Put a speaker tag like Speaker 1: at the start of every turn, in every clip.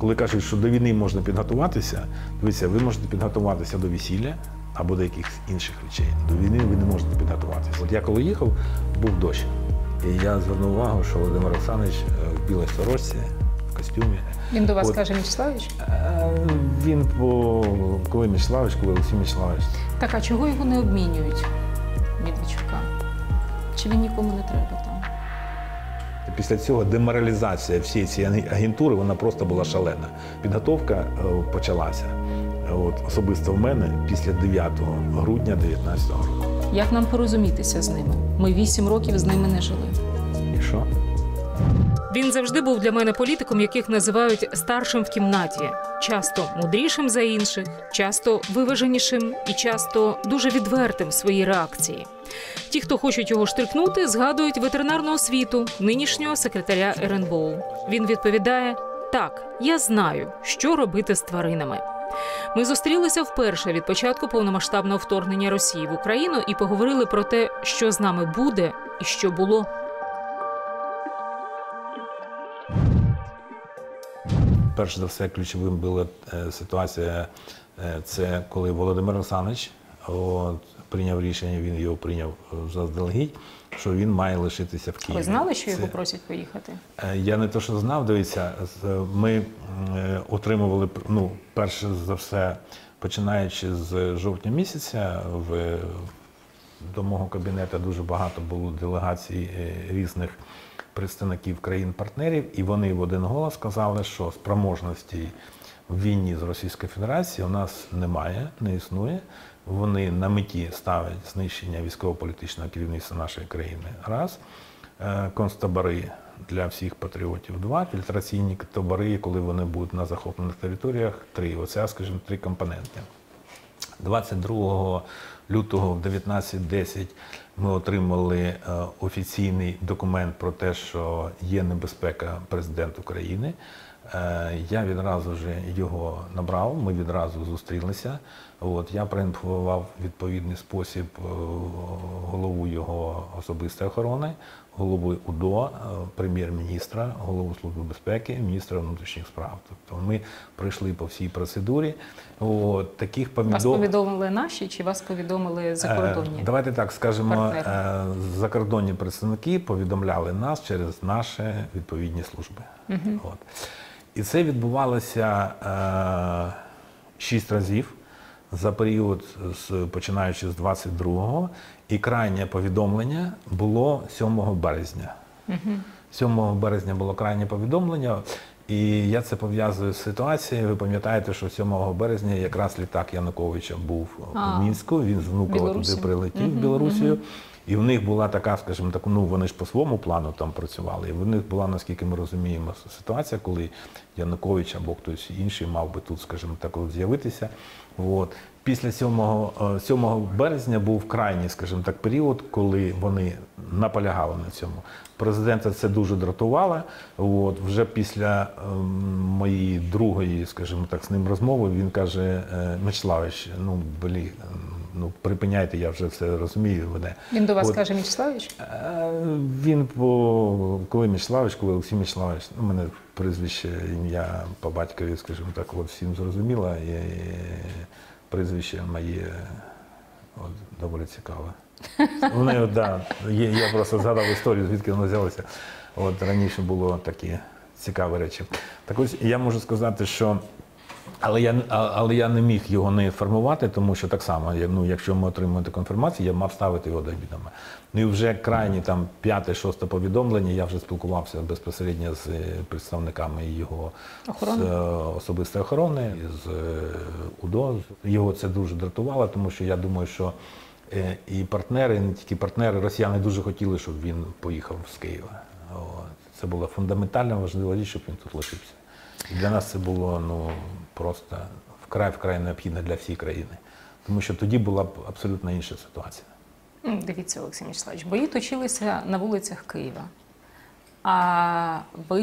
Speaker 1: коли кажуть, що до війни можна підготуватися, дивіться, ви можете підготуватися до весілля або до якихось інших речей. До війни ви не можете підготуватися. От я коли їхав, був дощ. І я звернув увагу, що Володимир Олександрович в білій сорочці, в костюмі.
Speaker 2: Він до вас каже Мячеславович?
Speaker 1: Він, коли Мячеславович, коли Олексій Мячеславович.
Speaker 2: Так, а чого його не обмінюють, Медведчука? Чи він нікому не треба там?
Speaker 1: Після цього деморалізація всієї цієї агентури, вона просто була шалена. Підготовка почалася особисто в мене після 9 грудня 2019 року.
Speaker 2: Як нам порозумітися з ними? Ми 8 років з ними не жили.
Speaker 1: І що?
Speaker 2: Він завжди був для мене політиком, яких називають старшим в кімнаті. Часто мудрішим за інших, часто виваженішим і часто дуже відвертим в своїй реакції. Ті, хто хочуть його штрикнути, згадують ветеринарну освіту нинішнього секретаря РНБО. Він відповідає: «Так, я знаю, що робити з тваринами». Ми зустрілися вперше від початку повномасштабного вторгнення Росії в Україну і поговорили про те, що з нами буде і що було.
Speaker 1: Перш за все, ключовим була ситуація, це коли Володимир Олександрович прийняв рішення, він його прийняв заздалегідь, що він має лишитися в Києві.
Speaker 2: Ви знали, що його просять поїхати?
Speaker 1: Я не те, що знав, дивіться, ми отримували, перш за все, починаючи з жовтня місяця, до мого кабінету дуже багато було делегацій різних представників країн-партнерів, і вони в один голос сказали, що спроможності в війні з Російською Федерацією у нас немає, не існує. Вони на меті ставлять знищення військово-політичного керівництва нашої країни. Раз. Концтабори для всіх патріотів. Два. Фільтраційні табори, коли вони будуть на захоплених територіях. Три. Оце, скажімо, три компоненти. 22 лютого в 19:10 ми отримали офіційний документ про те, що є небезпека президента України. Я відразу ж його набрав, ми відразу зустрілися. Я проінформував в відповідний спосіб голову його особистої охорони, голову УДО, прем'єр-міністра, голову Служби безпеки, міністра внутрішніх справ. Тобто ми пройшли по всій процедурі.
Speaker 2: Вас повідомили наші чи вас повідомили закордонні?
Speaker 1: Давайте так скажемо, закордонні представники повідомляли нас через наші відповідні служби. І це відбувалося 6 разів за період, починаючи з 22-го, і крайнє повідомлення було 7 березня. 7 березня було крайнє повідомлення, і я це пов'язую з ситуацією. Ви пам'ятаєте, що 7 березня якраз літак Януковича був у Мінську, він з Внуково туди прилетів, в Білорусію. І в них була така, скажімо так, вони ж по своєму плану там працювали, і в них була, наскільки ми розуміємо, ситуація, коли Янукович або хтось інший мав би тут, скажімо так, з'явитися. Після 7 березня був крайній, скажімо так, період, коли вони наполягали на цьому. Президента це дуже дратувало. Вже після моєї другої, скажімо так, з ним розмови, він каже: Мячеславович, припиняйте, я вже все розумію.
Speaker 2: Він до вас каже Мячеславович?
Speaker 1: Він, коли Мячеславович, коли Олексій Мячеславович, у мене прізвище, ім'я по батькові, скажімо так, всім зрозуміло, і прізвище моє доволі цікаве. Я просто згадав історію, звідки воно взялося. Раніше було такі цікаві речі. Так ось я можу сказати, що але я не міг його не інформувати, тому що так само, якщо ми отримуємо таку інформацію, я мав ставити його до відома. І вже крайні 5-6 повідомлення, я вже спілкувався безпосередньо з представниками його особистої охорони, з УДО. Його це дуже дратувало, тому що я думаю, що і партнери, і не тільки партнери, росіяни дуже хотіли, щоб він поїхав з Києва. Це була фундаментально важлива річ, щоб він тут лишився. І для нас це було просто вкрай необхідно для всієї країни. Тому що тоді була б абсолютно інша ситуація.
Speaker 2: Дивіться, Олексій Мячеславович, бої точилися на вулицях Києва. А ви?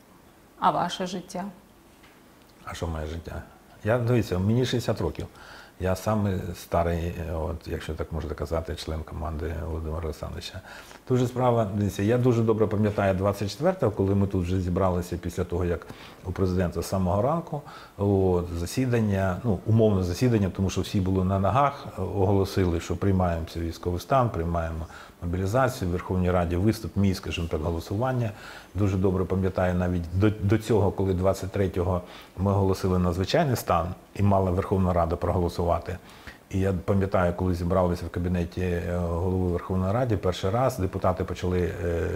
Speaker 2: А ваше життя?
Speaker 1: А що моє життя? Дивіться, мені 60 років. Я саме старий, от, якщо так можна казати, член команди Володимира Олександровича. Дуже справа, дивіться, я дуже добре пам'ятаю 24-го, коли ми тут вже зібралися після того, як у президента з самого ранку, от, засідання, ну, умовне засідання, тому що всі були на ногах, оголосили, що приймаємо цей військовий стан, приймаємо мобілізацію, в Верховній Раді виступ, мій, скажімо так, голосування. Дуже добре пам'ятаю навіть до цього, коли 23-го ми оголосили надзвичайний стан і мала Верховна Рада проголосувати. І я пам'ятаю, коли зібралися в кабінеті голови Верховної Ради, перший раз депутати почали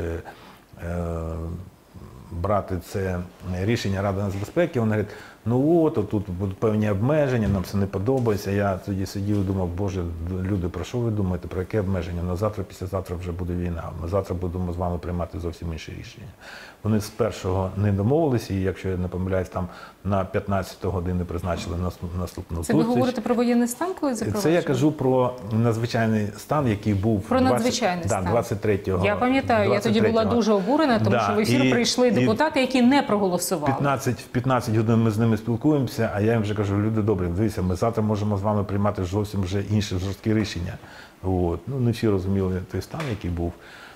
Speaker 1: брати це рішення Ради нацбезпеки. Вони говорять, ну от, тут будуть певні обмеження, нам це не подобається. Я тоді сидів і думав, боже, люди, про що ви думаєте, про яке обмеження? На завтра, післязавтра вже буде війна. Ми завтра будемо з вами приймати зовсім інші рішення. Вони з першого не домовилися, і якщо я не помиляюсь, там на 15 годину призначили наступну зустріч.
Speaker 2: Це ви говорите про воєнний стан, коли запроваджували?
Speaker 1: Це я кажу про надзвичайний стан, який був
Speaker 2: про надзвичайний стан.
Speaker 1: 23-го.
Speaker 2: Я пам'ятаю, я тоді була дуже обурена, тому що в ефір прийшли депутати, які не проголосували.
Speaker 1: В 15 годин ми з ними спілкуємося, а я їм вже кажу, люди добрі, дивіться, ми завтра можемо з вами приймати зовсім вже інші жорсткі рішення. От. Ну, не всі розуміли той стан, який був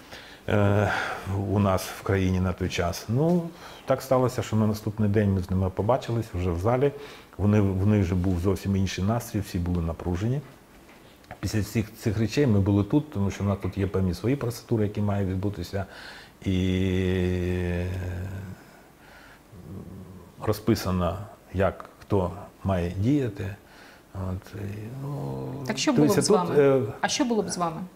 Speaker 1: у нас в країні на той час. Ну, так сталося, що на наступний день ми з ними побачились вже в залі. В них вже був зовсім інший настрій, всі були напружені. Після всіх цих речей ми були тут, тому що в нас тут є певні свої процедури, які мають відбутися. І розписано, як хто має діяти. От, ну,
Speaker 2: так що було б з вами? А що було б з вами?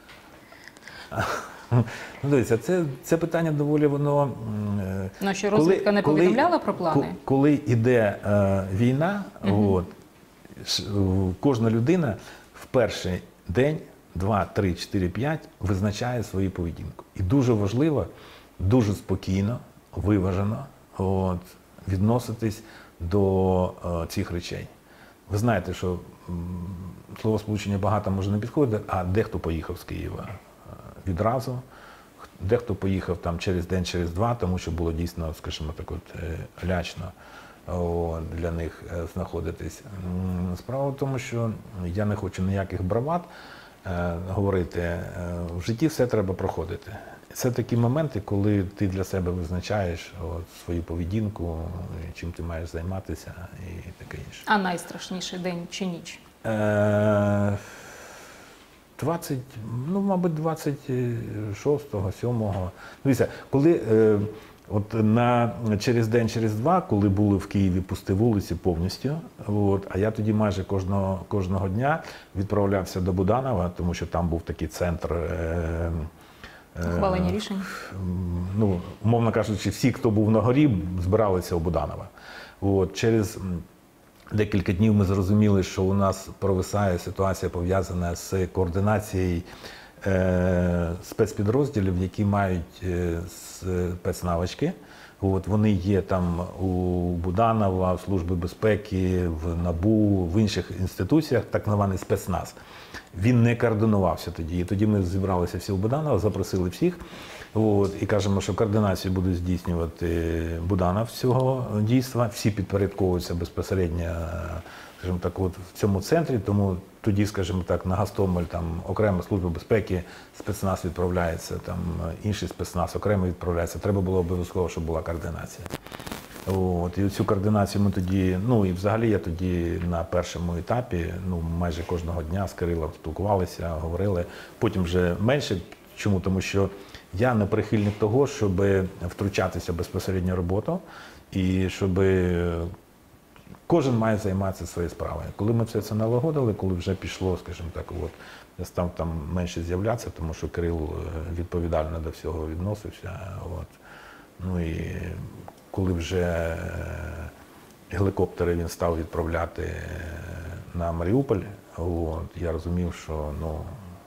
Speaker 1: Ну, дивіться, це питання доволі воно...
Speaker 2: Ну, що розвідка не повідомляла про плани?
Speaker 1: Коли йде війна, от, кожна людина в перший день, 2, 3, 4, 5 визначає свою поведінку. І дуже важливо, дуже спокійно, виважено от, відноситись до цих речей. Ви знаєте, що словосполучення багато може не підходити, а дехто поїхав з Києва відразу, дехто поїхав там через день, через два, тому що було дійсно, скажімо так, от, лячно для них знаходитись. Справа в тому, що я не хочу ніяких бравад говорити, в житті все треба проходити. Це такі моменти, коли ти для себе визначаєш от, свою поведінку, чим ти маєш займатися і таке інше.
Speaker 2: А найстрашніший день чи ніч?
Speaker 1: 20, ну, мабуть, 26-го, 7-го. Дивіться, коли от через день, через два, коли були в Києві пусті вулиці повністю, от, а я тоді майже кожного дня відправлявся до Буданова, тому що там був такий центр
Speaker 2: ухвалення рішень?
Speaker 1: Ну, умовно кажучи, всі, хто був на горі, збиралися у Буданова. От, через декілька днів ми зрозуміли, що у нас провисає ситуація, пов'язана з координацією спецпідрозділів, які мають спецнавички. От, вони є там у Буданова, в Службі безпеки, в НАБУ, в інших інституціях, так званий спецназ. Він не координувався тоді. І тоді ми зібралися всі у Буданова, запросили всіх. От, і кажемо, що координацію буде здійснювати Буданов цього дійства. Всі підпорядковуються безпосередньо, скажімо так, от в цьому центрі. Тому тоді, скажімо так, на Гостомель там окрема служба безпеки, спецназ відправляється, там інший спецназ окремо відправляється. Треба було обов'язково, щоб була координація. От, і цю координацію ми тоді, ну і взагалі я тоді на першому етапі, ну майже кожного дня з Кирилом спілкувалися, говорили. Потім вже менше. Чому? Тому що я не прихильник того, щоб втручатися безпосередньо в роботу і щоб кожен має займатися своєю справою. Коли ми все це налагодили, коли вже пішло, скажімо так, от, я став там менше з'являтися, тому що Кирил відповідально до всього відносився. От. Ну і коли вже гелікоптери він став відправляти на Маріуполь, от, я розумів, що ну,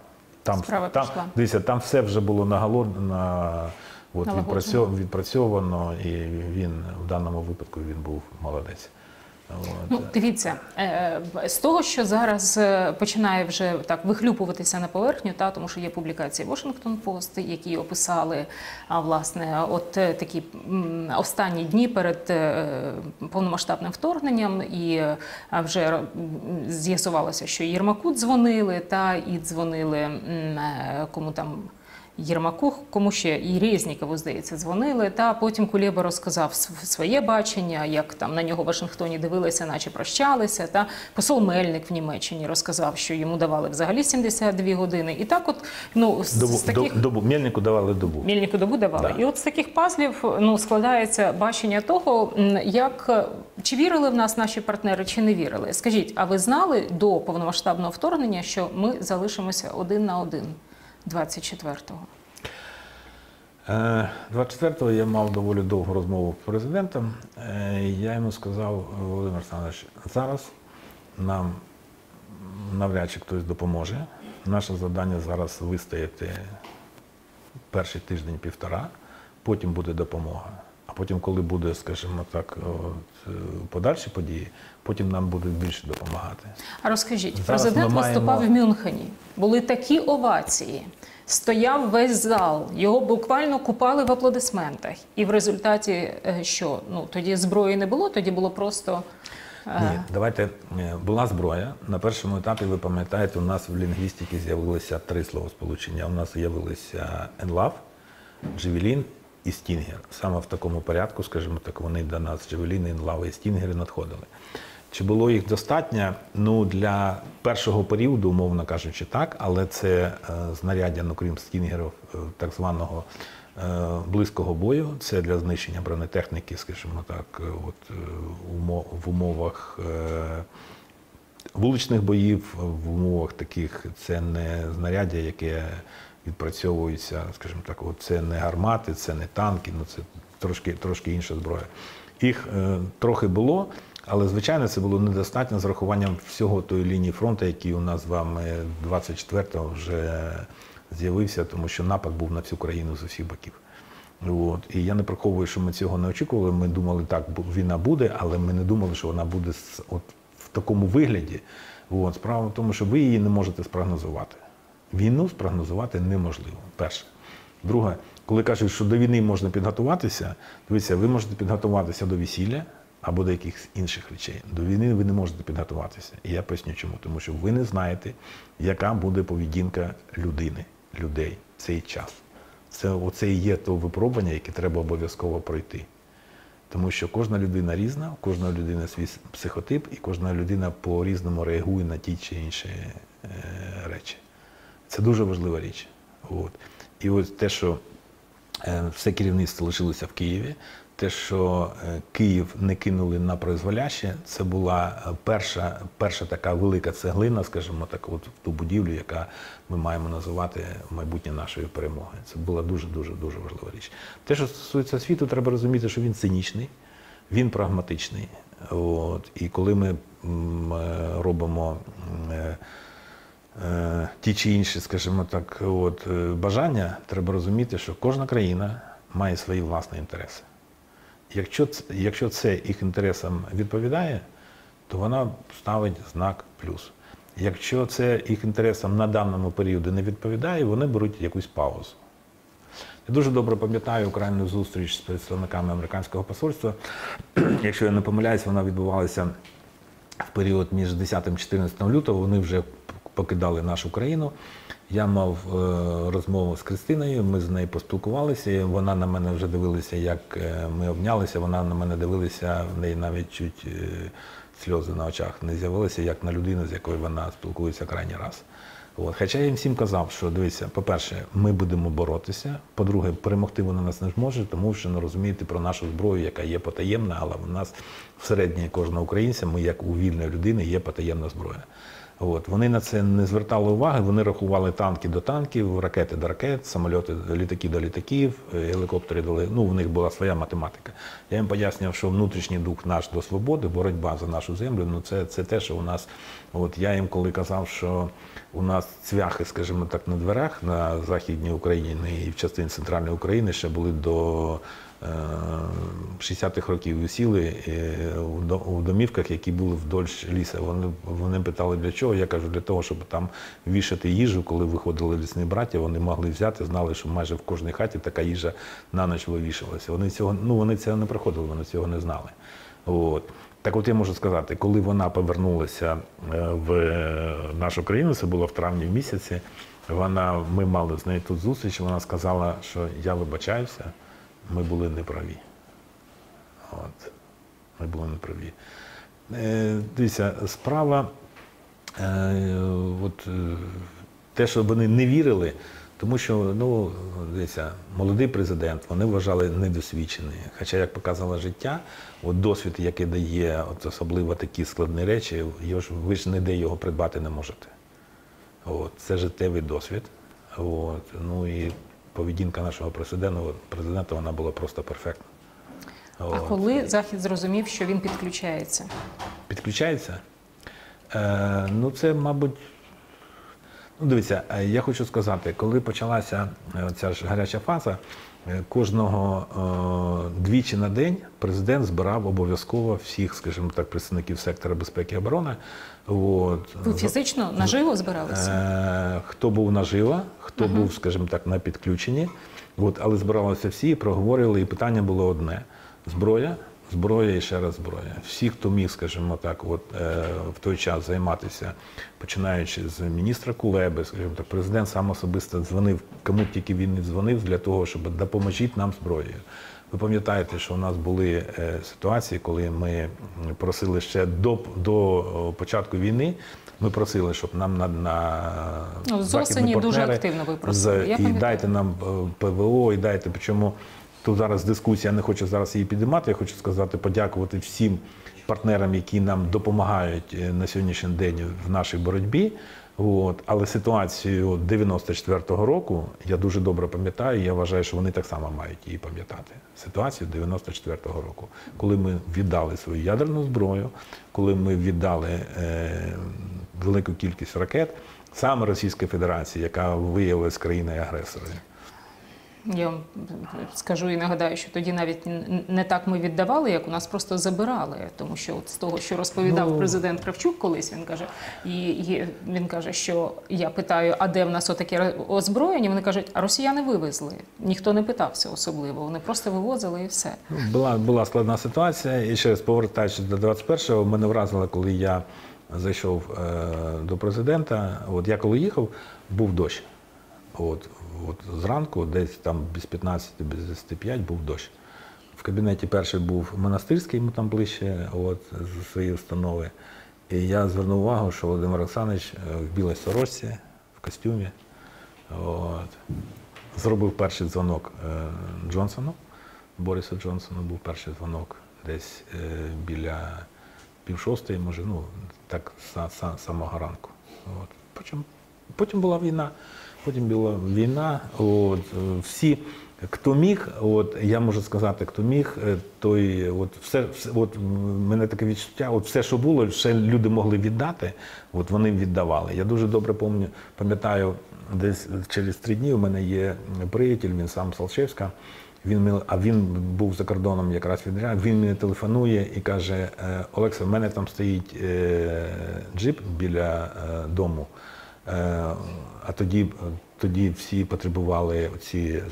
Speaker 1: там все вже було відпрацьовано, і він в даному випадку він був молодець.
Speaker 2: Ну, дивіться, з того, що зараз починає вже так вихлюпуватися на поверхню, тому що є публікації Washington Post, які описали, власне, от такі останні дні перед повномасштабним вторгненням, і вже з'ясувалося, що Єрмаку дзвонили, і дзвонили кому там, Єрмаку, кому ще і Резнікову, здається, дзвонили. Потім Кулеба розказав своє бачення, як там на нього в Вашингтоні дивилися, наче прощалися. Посол Мельник в Німеччині розказав, що йому давали взагалі 72 години. І так от, з таких...
Speaker 1: Добу. Мельнику давали добу.
Speaker 2: Мельнику добу давали.
Speaker 1: Да.
Speaker 2: І от з таких пазлів складається бачення того, чи вірили в нас наші партнери, чи не вірили. Скажіть, а ви знали до повномасштабного вторгнення, що ми залишимося 1 на 1? 24-го.
Speaker 1: 24-го я мав доволі довгу розмову з президентом. Я йому сказав: Володимир Олександрович, зараз нам навряд чи хтось допоможе. Наше завдання зараз вистояти перший тиждень-півтора, потім буде допомога. А потім, коли буде, скажімо так, подальші події, потім нам будуть більше допомагати.
Speaker 2: А розкажіть, президент виступав в Мюнхені, були такі овації, стояв весь зал, його буквально купали в аплодисментах. І в результаті що? Тоді зброї не було, тоді було просто...
Speaker 1: Ні, давайте, була зброя. На першому етапі, ви пам'ятаєте, у нас в лінгвістиці з'явилися 3 словосполучення. У нас з'явилися «енлав», «джевелін» і «стінгер». Саме в такому порядку, скажімо так, вони до нас, «джевеліни», «енлави» і «стінгери» надходили. Чи було їх достатньо? Для першого періоду, умовно кажучи, так, але це знаряддя, крім «стінгерів», так званого близького бою, це для знищення бронетехніки, скажімо так, в умовах вуличних боїв, в умовах таких, це не знаряддя, яке відпрацьовується, скажімо так, це не гармати, це не танки, це трошки інша зброя. Їх трохи було, але, звичайно, це було недостатньо з урахуванням всього тої лінії фронту, який у нас з вами 24-го вже з'явився, тому що напад був на всю країну з усіх боків. І я не приховую, що ми цього не очікували. Ми думали, так, війна буде, але ми не думали, що вона буде в такому вигляді. Справа в тому, що ви її не можете спрогнозувати. Війну спрогнозувати неможливо, перше. Друге, коли кажуть, що до війни можна підготуватися, дивіться, ви можете підготуватися до весілля або до якихось інших речей. До війни ви не можете підготуватися. І я поясню чому. Тому що ви не знаєте, яка буде поведінка людей в цей час. Оце і є то випробування, яке треба обов'язково пройти. Тому що кожна людина різна, у кожної людини свій психотип, і кожна людина по-різному реагує на ті чи інші речі. Це дуже важлива річ. І ось те, що все керівництво лишилося в Києві, те, що Київ не кинули на призволяще, це була перша така велика цеглина, скажімо так, в ту будівлю, яка ми маємо називати майбутнє нашої перемоги. Це була дуже важлива річ. Те, що стосується світу, треба розуміти, що він цинічний, він прагматичний. І коли ми робимо ті чи інші, скажімо так, бажання, треба розуміти, що кожна країна має свої власні інтереси. Якщо це їх інтересам відповідає, то вона ставить знак плюс. Якщо це їх інтересам на даному періоді не відповідає, вони беруть якусь паузу. Я дуже добре пам'ятаю окрему зустріч з представниками американського посольства. Якщо я не помиляюсь, вона відбувалася в період між 10 і 14 лютого. Вони вже покидали нашу країну. Я мав розмову з Кристиною, ми з нею поспілкувалися, вона на мене вже дивилася, як ми обнялися, вона на мене дивилася, в неї навіть чуть сльози на очах не з'явилися, як на людину, з якою вона спілкується крайній раз. Хоча я їм всім казав, що, дивіться, по-перше, ми будемо боротися, по-друге, перемогти вона нас не зможе, тому що не розумієте про нашу зброю, яка є потаємна, але в нас всередині кожного українця, ми як у вільної людини, є потаємна зброя. Вони на це не звертали уваги, вони рахували танки до танків, ракети до ракет, самольоти, літаки до літаків, гелікоптери до... в них була своя математика. Я їм пояснював, що внутрішній дух наш до свободи, боротьба за нашу землю, це те, що у нас... я їм коли казав, що у нас цвяхи, скажімо так, на дверях на Західній Україні і в частині Центральної України ще були до 60-х років висіли у домівках, які були вдоль лісу. Вони питали, для чого? Я кажу, для того, щоб там вішати їжу, коли виходили лісні браття, вони могли взяти, знали, що майже в кожній хаті така їжа на ніч вивішувалася. Вони цього не проходили, вони цього не знали. От. Так от я можу сказати, коли вона повернулася в нашу країну, це було в травні місяці, ми мали з нею тут зустріч, вона сказала, що я вибачаюся, ми були неправі. От. Ми були неправі. Дивіться, справа, те, що вони не вірили, тому що, дивіться, молодий президент, вони вважали недосвідчений. Хоча, як показало життя, досвід, який дає, особливо такі складні речі, ви ж ніде його придбати не можете. Це життєвий досвід. І поведінка нашого президента, вона була просто перфектна.
Speaker 2: А коли Захід зрозумів, що він підключається?
Speaker 1: Підключається? Це, мабуть... Дивіться, я хочу сказати, коли почалася ця ж гаряча фаза, двічі на день президент збирав обов'язково всіх, скажімо так, представників сектора безпеки і оборони.
Speaker 2: Ви фізично наживо збиралися?
Speaker 1: Хто був наживо, хто був, скажімо так, на підключенні. Але збиралися всі і проговорювали, і питання було одне – зброя і ще раз зброя. Всі, хто міг, скажімо так, в той час займатися, починаючи з міністра Кулеби, скажімо так, президент сам особисто дзвонив, кому тільки він не дзвонив, для того, щоб допоможіть нам зброєю. Ви пам'ятаєте, що у нас були ситуації, коли ми просили ще до початку війни, ми просили, щоб нам на
Speaker 2: з осені дуже активно ви просили.
Speaker 1: І дайте нам ПВО, і дайте, причому тут зараз дискусія, я не хочу зараз її підіймати, я хочу сказати, подякувати всім партнерам, які нам допомагають на сьогоднішній день в нашій боротьбі. Але ситуацію 94-го року я дуже добре пам'ятаю, я вважаю, що вони так само мають її пам'ятати. Ситуацію 94-го року, коли ми віддали свою ядерну зброю, коли ми віддали велику кількість ракет саме Російській Федерації, яка виявилась країною-агресором.
Speaker 2: Я вам скажу і нагадаю, що тоді навіть не так ми віддавали, як у нас просто забирали. Тому що з того, що розповідав президент Кравчук колись, він каже, що я питаю, а де в нас отаке озброєння? Вони кажуть, а росіяни вивезли. Ніхто не питався особливо, вони просто вивозили і все.
Speaker 1: Була складна ситуація. І ще раз, повертаючись до 21-го, мене вразило, коли я зайшов до президента. Я коли їхав, був дощ. Зранку, десь там без 15, без 25 був дощ. В кабінеті перший був Монастирський, йому там ближче, з своєї установи. І я звернув увагу, що Володимир Олександрович в білій сорочці, в костюмі, зробив перший дзвонок Джонсону, Борису Джонсону був перший дзвонок десь біля 5:30, може, так самого ранку. Потім була війна. Всі, хто міг, я можу сказати, хто міг, той, мене таке відчуття, все, що було, все люди могли віддати, вони віддавали. Я дуже добре пам'ятаю, десь через 3 дні у мене є приятель, він сам з Алчевська, він був за кордоном якраз відряд, він мені телефонує і каже, Олекса, в мене там стоїть джип біля дому. А тоді всі потребували ці,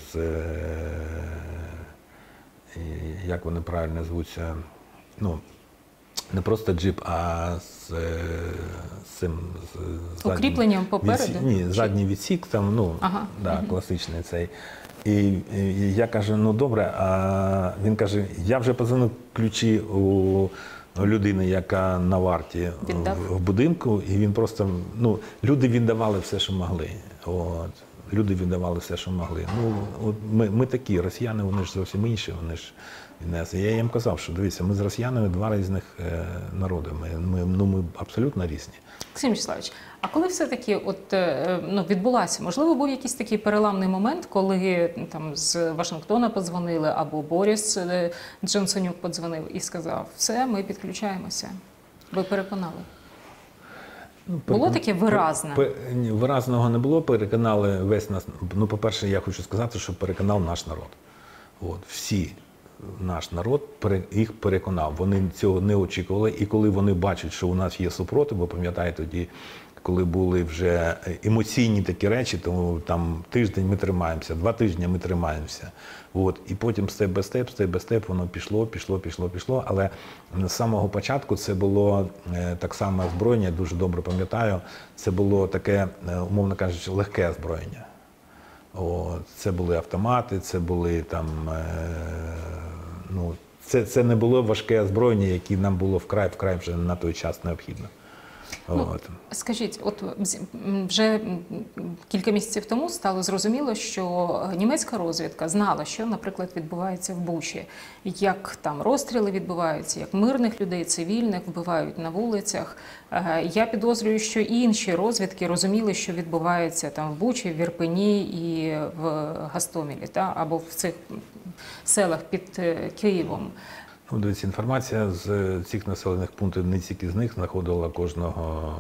Speaker 1: як вони правильно звуться, не просто джип, а з цим...
Speaker 2: Укріпленням попереду?
Speaker 1: Ні, задній відсік, там, класичний цей. І я кажу, добре, а він каже, я вже подзвонив ключі у людини, яка на варті в будинку, і він просто, люди віддавали все, що могли. Люди віддавали все, що могли. Ми такі, росіяни, вони ж зовсім інші, вони ж я їм казав, що дивіться, ми з росіянами 2 різних народи, ми абсолютно різні.
Speaker 2: Максим Вячеславович, а коли все-таки відбулася, можливо, був якийсь такий переламний момент, коли там з Вашингтона подзвонили, або Борис Джонсонюк подзвонив і сказав, все, ми підключаємося. Ви переконали? Було таке виразне?
Speaker 1: Виразного не було, переконали весь нас. По-перше, я хочу сказати, що переконав наш народ. Всі наш народ їх переконав. Вони цього не очікували. І коли вони бачать, що у нас є супротив, бо пам'ятаєте тоді, коли були вже емоційні такі речі, тому там тиждень ми тримаємося, 2 тижні ми тримаємося. От. І потім степ бай степ, воно пішло. Але з самого початку це було так само озброєння, я дуже добре пам'ятаю, це було таке, умовно кажучи, легке озброєння. От. Це були автомати, це були там, ну, це не було важке озброєння, яке нам було вкрай вже на той час необхідно.
Speaker 2: Ну, скажіть, от вже кілька місяців тому стало зрозуміло, що німецька розвідка знала, що, наприклад, відбувається в Бучі, як там розстріли відбуваються, як мирних людей, цивільних вбивають на вулицях. Я підозрюю, що і інші розвідки розуміли, що відбувається там в Бучі, в Ірпені і в Гостомелі, або в цих селах під Києвом.
Speaker 1: Ну, дивіться, інформація з цих населених пунктів, не тільки з них, знаходила кожного,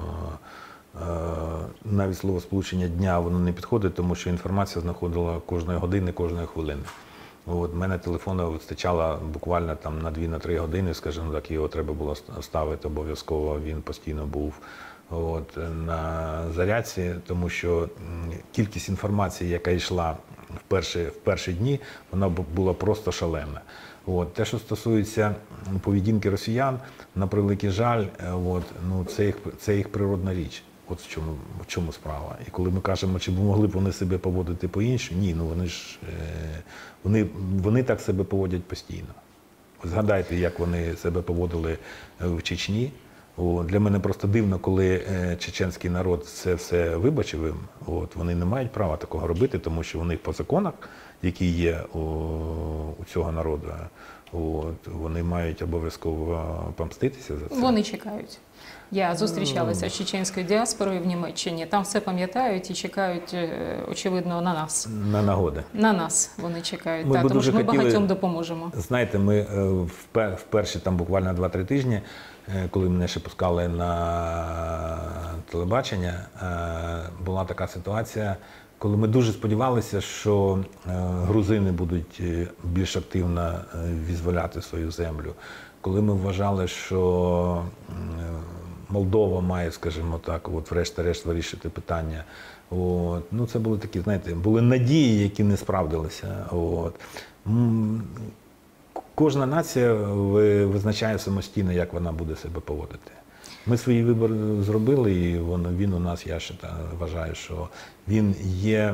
Speaker 1: навіть словосполучення дня воно не підходить, тому що інформація знаходила кожної години, кожної хвилини. От, мене телефону вистачало буквально там на 2-3 години, скажімо так, його треба було ставити обов'язково, він постійно був на зарядці, тому що кількість інформації, яка йшла в перші дні, вона була просто шалена. Те, що стосується поведінки росіян, на превеликий жаль, це їх природна річ. От в чому справа. І коли ми кажемо, чи могли б вони себе поводити по-іншому, ні, вони так себе поводять постійно. Згадайте, як вони себе поводили в Чечні. Для мене просто дивно, коли чеченський народ це все вибачив їм. Вони не мають права такого робити, тому що вони по законах, які є у цього народу, вони мають обов'язково помститися за це.
Speaker 2: Вони чекають. Я зустрічалася з чеченською діаспорою в Німеччині. Там все пам'ятають і чекають, очевидно, на нас.
Speaker 1: На нагоди.
Speaker 2: На нас вони чекають, тому що ми багатьом допоможемо.
Speaker 1: Знаєте, ми в перші там буквально 2-3 тижні, коли мене ще пускали на телебачення, була така ситуація, коли ми дуже сподівалися, що грузини будуть більш активно визволяти свою землю. Коли ми вважали, що Молдова має, скажімо так, врешті-решт вирішити питання. Це були такі, знаєте, були надії, які не справдилися. Кожна нація визначає самостійно, як вона буде себе поводити. Ми свій вибір зробили, і він у нас, я ще вважаю, що він є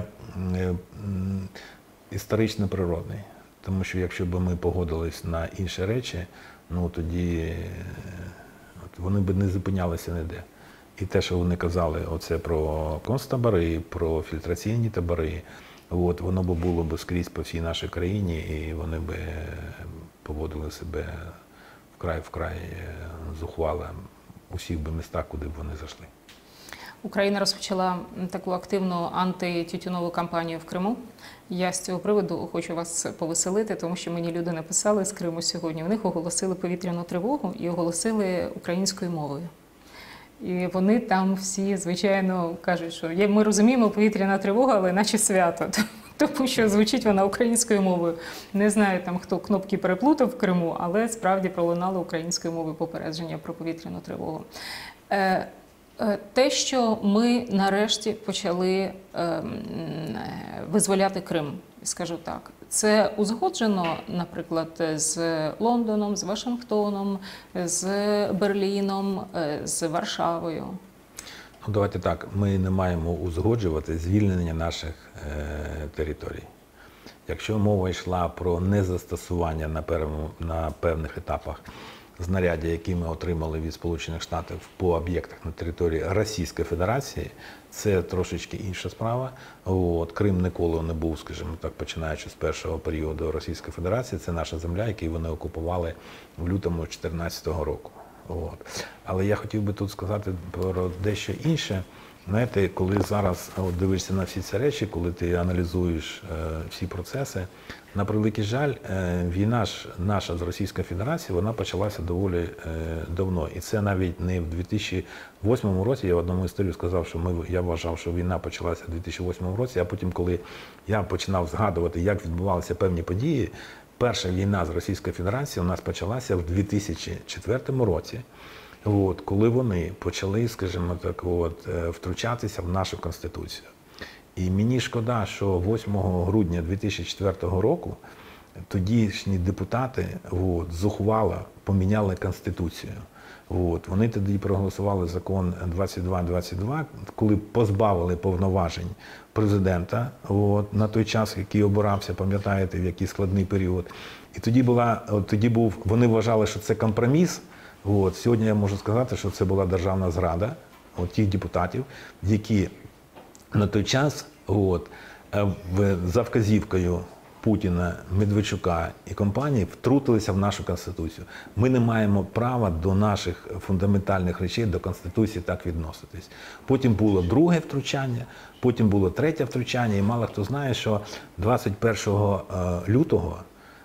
Speaker 1: історично природний. Тому що якщо б ми погодились на інші речі, тоді вони б не зупинялися ніде. І те, що вони казали оце про концтабори, про фільтраційні табори, воно б було б скрізь по всій нашій країні, і вони б поводили себе вкрай зухвало у всіх би містах, куди б вони зайшли.
Speaker 2: Україна розпочала таку активну антитютюнову кампанію в Криму. Я з цього приводу хочу вас повеселити, тому що мені люди написали з Криму сьогодні. У них оголосили повітряну тривогу і оголосили українською мовою. І вони там всі, звичайно, кажуть, що ми розуміємо повітряна тривога, але наче свято. Тому що звучить вона українською мовою. Не знаю, там хто кнопки переплутав в Криму, але справді пролунало українською мовою попередження про повітряну тривогу. Те, що ми нарешті почали визволяти Крим, скажу так, це узгоджено, наприклад, з Лондоном, з Вашингтоном, з Берліном, з Варшавою.
Speaker 1: Давайте так, ми не маємо узгоджувати звільнення наших територій. Якщо мова йшла про незастосування на певних етапах знаряддя, які ми отримали від Сполучених Штатів по об'єктах на території Російської Федерації, це трошечки інша справа. Крим ніколи не був, скажімо так, починаючи з першого періоду Російської Федерації, це наша земля, яку вони окупували в лютому 2014 року. Але я хотів би тут сказати про дещо інше. Знаєте, коли зараз дивишся на всі ці речі, коли ти аналізуєш всі процеси, на превеликий жаль, війна наша з Російською Федерацією, вона почалася доволі давно. І це навіть не в 2008 році, я в одному історію сказав, що я вважав, що війна почалася в 2008 році, а потім, коли я починав згадувати, як відбувалися певні події, перша війна з Російською Федерацією у нас почалася в 2004 році, коли вони почали, скажімо так, втручатися в нашу Конституцію. І мені шкода, що 8 грудня 2004 року тодішні депутати зухвало поміняли Конституцію. Вони тоді проголосували закон 2222, коли позбавили повноважень президента на той час, який обирався, пам'ятаєте, в який складний період. І вони вважали, що це компроміс. Сьогодні я можу сказати, що це була державна зрада тих депутатів, які на той час за вказівкою Путіна, Медведчука і компанії втрутилися в нашу Конституцію. Ми не маємо права до наших фундаментальних речей, до Конституції так відноситись. Потім було друге втручання, потім було третє втручання, і мало хто знає, що 21 лютого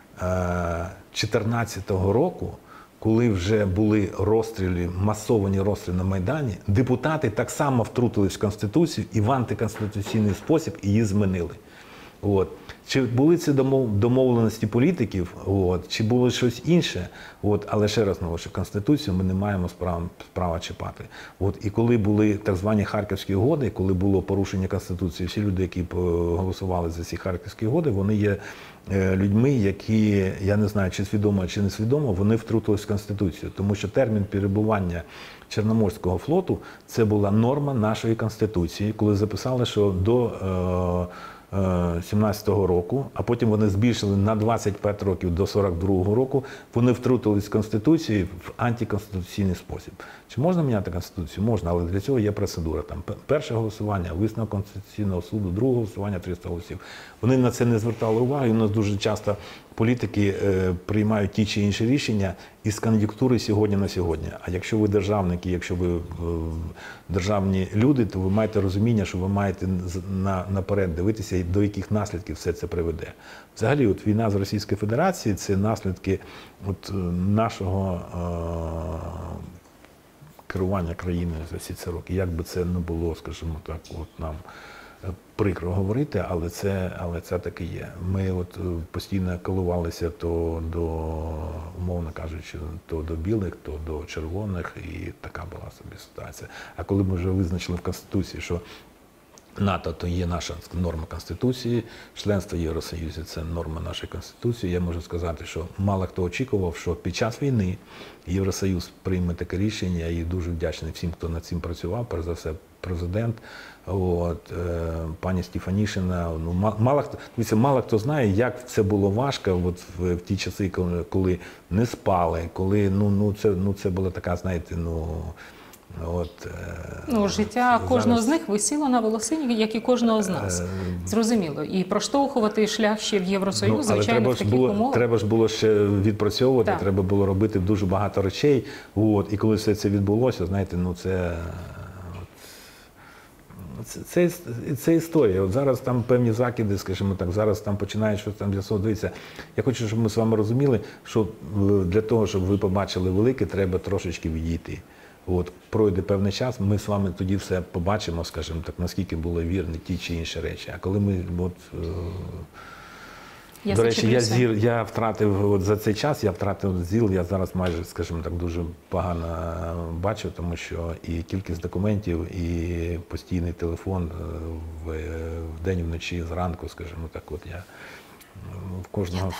Speaker 1: 2014 року, коли вже були розстріли, масовані розстріли на Майдані, депутати так само втрутились в Конституцію і в антиконституційний спосіб її змінили. Чи були це домовленості політиків, чи було щось інше, але ще раз наголошую, Конституцію ми не маємо права чіпати. І коли були так звані Харківські угоди, коли було порушення Конституції, всі люди, які голосували за ці Харківські угоди, вони є людьми, які, я не знаю, чи свідомо, чи не свідомо, вони втрутились в Конституцію. Тому що термін перебування Чорноморського флоту – це була норма нашої Конституції, коли записали, що до 17-го року, а потім вони збільшили на 25 років до 42-го року, вони втрутились в Конституцію в антиконституційний спосіб. Чи можна міняти Конституцію? Можна, але для цього є процедура. Там перше голосування, висновок Конституційного суду, друге голосування, 300 голосів. Вони на це не звертали уваги, і у нас дуже часто політики приймають ті чи інші рішення із кон'юнктури сьогодні на сьогодні. А якщо ви державники, якщо ви державні люди, то ви маєте розуміння, що ви маєте наперед дивитися, до яких наслідків все це приведе. Взагалі, війна з Російською Федерацією – це наслідки нашого керування країною за всі ці роки. Як би це не було, скажімо так, нам прикро говорити, але це таки є. Ми постійно коливалися то до, умовно кажучи, то до білих, то до червоних, і така була собі ситуація. А коли ми вже визначили в Конституції, що НАТО – то є наша норма Конституції, членство в Євросоюзі – це норма нашої Конституції. Я можу сказати, що мало хто очікував, що під час війни Євросоюз прийме таке рішення, і дуже вдячний всім, хто над цим працював, перш за все президент, пані Стефанішина. Мало хто знає, як це було важко в ті часи, коли не спали, коли це була така, знаєте,
Speaker 2: життя кожного з них висіло на волосині, як і кожного з нас. Зрозуміло. І проштовхувати шлях ще в Євросоюз, звичайно, в таких умовах.
Speaker 1: Треба ж було ще відпрацьовувати, треба було робити дуже багато речей. І коли все це відбулося, знаєте, це історія. Зараз там певні закиди, скажімо так, зараз там починають щось там з'ясовуватися. Я хочу, щоб ми з вами розуміли, що для того, щоб ви побачили велике, треба трошечки відійти. Пройде певний час, ми з вами тоді все побачимо, скажімо так, наскільки були вірні ті чи інші речі. А коли ми, до речі, я втратив, за цей час я втратив зір, я зараз майже, скажімо так, дуже погано бачу, тому що і кількість документів, і постійний телефон вдень і вночі, зранку, скажімо так, я в кожного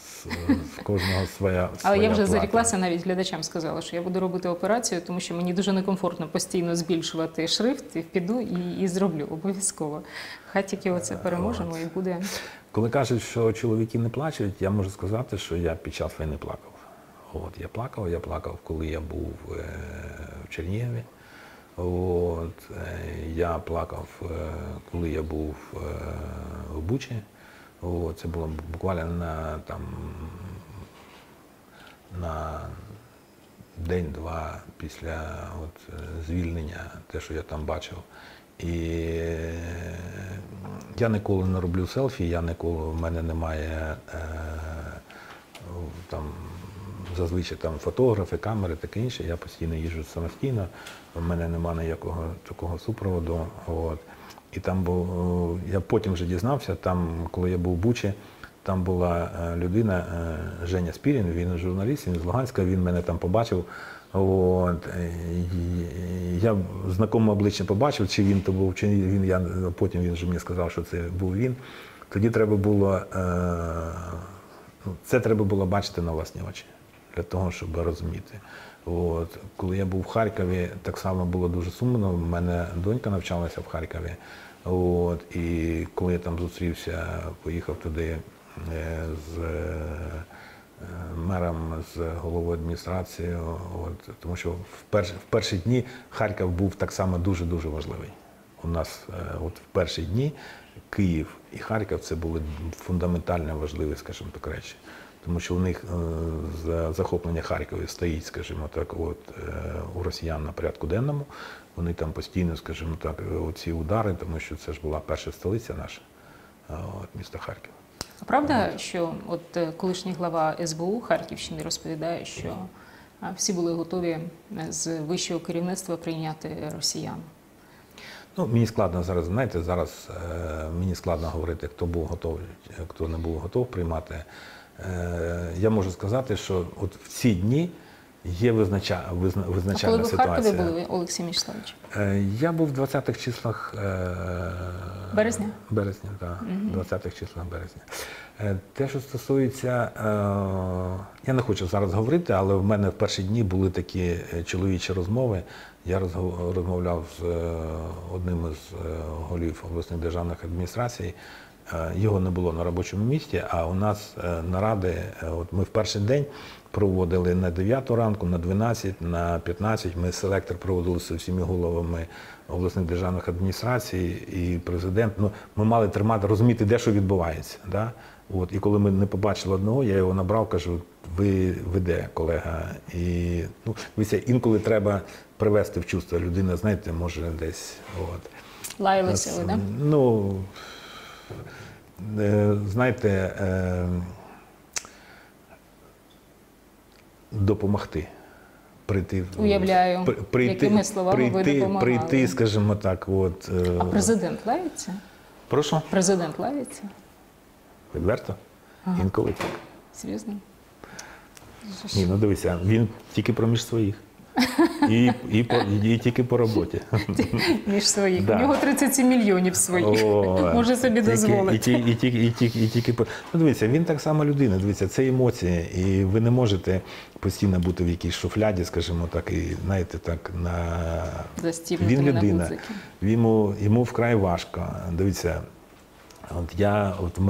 Speaker 1: своя
Speaker 2: Але я вже
Speaker 1: плата.
Speaker 2: заріклася, навіть глядачам сказала, що я буду робити операцію, тому що мені дуже некомфортно постійно збільшувати шрифт, і піду і зроблю обов'язково. Хай тільки оце переможемо і буде.
Speaker 1: Коли кажуть, що чоловіки не плачуть, я можу сказати, що я під час війни плакав. Я плакав, коли я був в Чернігові. Я плакав, коли я був в Бучі. Це було буквально на день-два після звільнення, те, що я там бачив. І я ніколи не роблю селфі, в мене немає зазвичай фотографи, камери, таке інше. Я постійно їжджу самостійно, в мене немає ніякого такого супроводу. І там я потім вже дізнався, коли я був в Бучі, там була людина, Женя Спірін, він журналіст, він з Луганська, він мене там побачив. От, я знакоме обличчя побачив, чи він то був, чи він, потім він же мені сказав, що це був він. Тоді треба було, це треба було бачити на власні очі, для того, щоб розуміти. От, коли я був в Харкові, так само було дуже сумно, в мене донька навчалася в Харкові. От, і коли я там зустрівся, поїхав туди з мером, з головою адміністрації, от, тому що в перші дні Харків був так само дуже-дуже важливий. У нас от в перші дні Київ і Харків – це були фундаментально важливі, скажімо так, речі. Тому що у них захоплення Харкова стоїть, скажімо так, от, у росіян на порядку денному. Вони там постійно, скажімо так, оці удари, тому що це ж була перша столиця наша, от, міста Харків.
Speaker 2: А правда, що от колишній глава СБУ Харківщини розповідає, що всі були готові з вищого керівництва прийняти росіян?
Speaker 1: Ну, мені складно зараз, знаєте, зараз мені складно говорити, хто був готовий, хто не був готов приймати. Я можу сказати, що от в ці дні є визначальна ситуація.
Speaker 2: А коли ви в Харкові були, Олексій Мячеславович?
Speaker 1: Я був в 20-х числах
Speaker 2: Березня?
Speaker 1: Березня, так. 20-х числах березня. Те, що стосується, я не хочу зараз говорити, але в мене в перші дні були такі чоловічі розмови. Я розмовляв з одним із голів обласних державних адміністрацій. Його не було на робочому місці, а у нас наради, от ми в перший день проводили на 9 ранку, на 12, на 15. Ми селектор проводили з всіма головами обласних державних адміністрацій і президент. Ну, ми мали розуміти, де що відбувається. Да? От, і коли ми не побачили одного, я його набрав, кажу, ви де, колега? І, ну, дивіться, інколи треба привести в чувство. Людина, знаєте, може десь... От.
Speaker 2: Лаялися ви, так?
Speaker 1: Ну, знаєте, допомогти.
Speaker 2: Уявляю, якими словами ви допомагали.
Speaker 1: Прийти, скажімо так, от...
Speaker 2: А президент лається?
Speaker 1: Прошу?
Speaker 2: Президент лається?
Speaker 1: Відверто?
Speaker 2: Ага.
Speaker 1: Інколи так.
Speaker 2: Серйозно?
Speaker 1: Ні, ну дивися, він тільки проміж своїх. І тільки по роботі.
Speaker 2: Між своїх.
Speaker 1: Да.
Speaker 2: У нього 37 мільйонів своїх. Може собі дозволити.
Speaker 1: Ну, дивіться, він так само людина. Дивіться, це емоції. І ви не можете постійно бути в якійсь шуфляді, скажімо так, і, знаєте, так, він людина. Йому вкрай важко. Дивіться, в